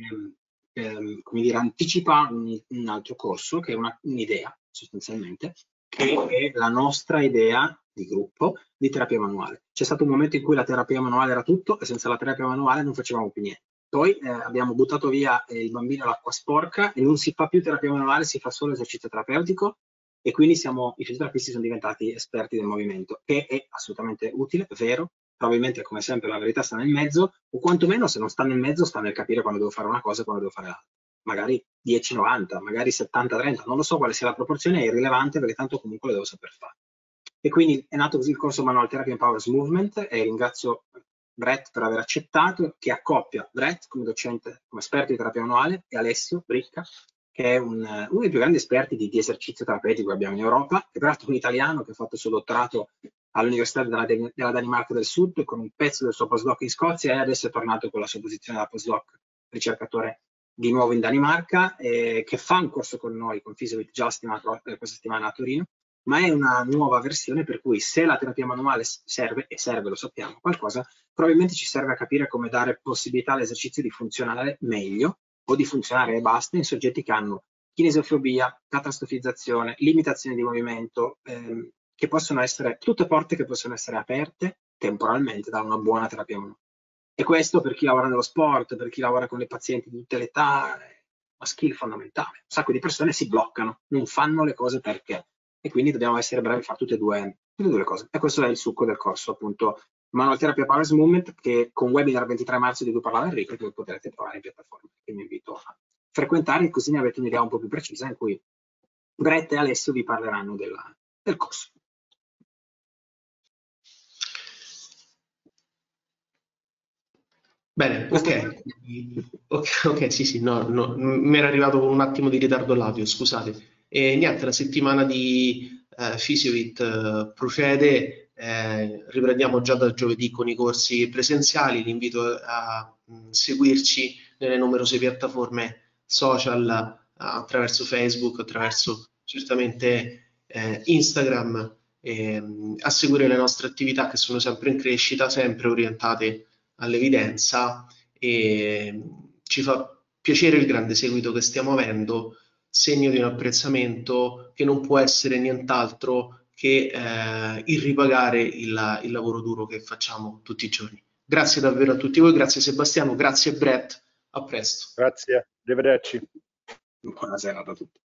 ehm, come dire, anticipa un, un altro corso, che è una, un'idea sostanzialmente, che è la nostra idea di gruppo di terapia manuale. C'è stato un momento in cui la terapia manuale era tutto, e senza la terapia manuale non facevamo più niente. Poi eh, abbiamo buttato via eh, il bambino all'acqua sporca e non si fa più terapia manuale, si fa solo esercizio terapeutico, e quindi siamo, i fisioterapisti sono diventati esperti del movimento, che è assolutamente utile, vero, probabilmente come sempre la verità sta nel mezzo, o quantomeno se non sta nel mezzo sta nel capire quando devo fare una cosa e quando devo fare l'altra. Magari dieci novanta, magari settanta trenta, non lo so quale sia la proporzione, è irrilevante perché tanto comunque lo devo saper fare. E quindi è nato così il corso Manual Therapy Empowers Movement, e ringrazio Brett per aver accettato, che accoppia Brett come docente, come esperto di terapia manuale, e Alessio Bricca, che è un, uno dei più grandi esperti di, di esercizio terapeutico che abbiamo in Europa, che peraltro è un italiano che ha fatto il suo dottorato all'Università della, della Danimarca del Sud, con un pezzo del suo postdoc in Scozia, e adesso è tornato con la sua posizione da postdoc ricercatore di nuovo in Danimarca, eh, che fa un corso con noi, con Fisibit, già stimato, eh, questa settimana a Torino, ma è una nuova versione per cui se la terapia manuale serve, e serve, lo sappiamo, qualcosa, probabilmente ci serve a capire come dare possibilità all'esercizio di funzionare meglio, o di funzionare e basta, in soggetti che hanno kinesiofobia, catastrofizzazione, limitazioni di movimento, ehm, che possono essere tutte porte che possono essere aperte temporalmente da una buona terapia manuale. E questo, per chi lavora nello sport, per chi lavora con le pazienti di tutte le età, è una skill fondamentale. Un sacco di persone si bloccano, non fanno le cose perché, e quindi dobbiamo essere bravi a fare tutte e due, tutte e due le cose. E questo è il succo del corso, appunto, Manual Therapy Empowers Movement, che con webinar ventitré marzo di cui parlava Enrico, che potrete trovare in piattaforma, che vi invito a frequentare, così ne avete un'idea un po' più precisa, in cui Brett e Alessio vi parleranno della, del corso. Bene, ok. ok, ok, sì, sì, no, no, mi era arrivato con un attimo di ritardo l'audio, scusate. E niente, la settimana di eh, Physiovit eh, procede, eh, riprendiamo già da giovedì con i corsi presenziali, vi invito a mh, seguirci nelle numerose piattaforme social, eh, attraverso Facebook, attraverso certamente eh, Instagram, e, mh, a seguire le nostre attività che sono sempre in crescita, sempre orientate all'evidenza, e ci fa piacere il grande seguito che stiamo avendo, segno di un apprezzamento che non può essere nient'altro che eh, il ripagare il, il lavoro duro che facciamo tutti i giorni. Grazie davvero a tutti voi, grazie Sebastiano, grazie Brett, a presto. Grazie, arrivederci. Buona serata a tutti.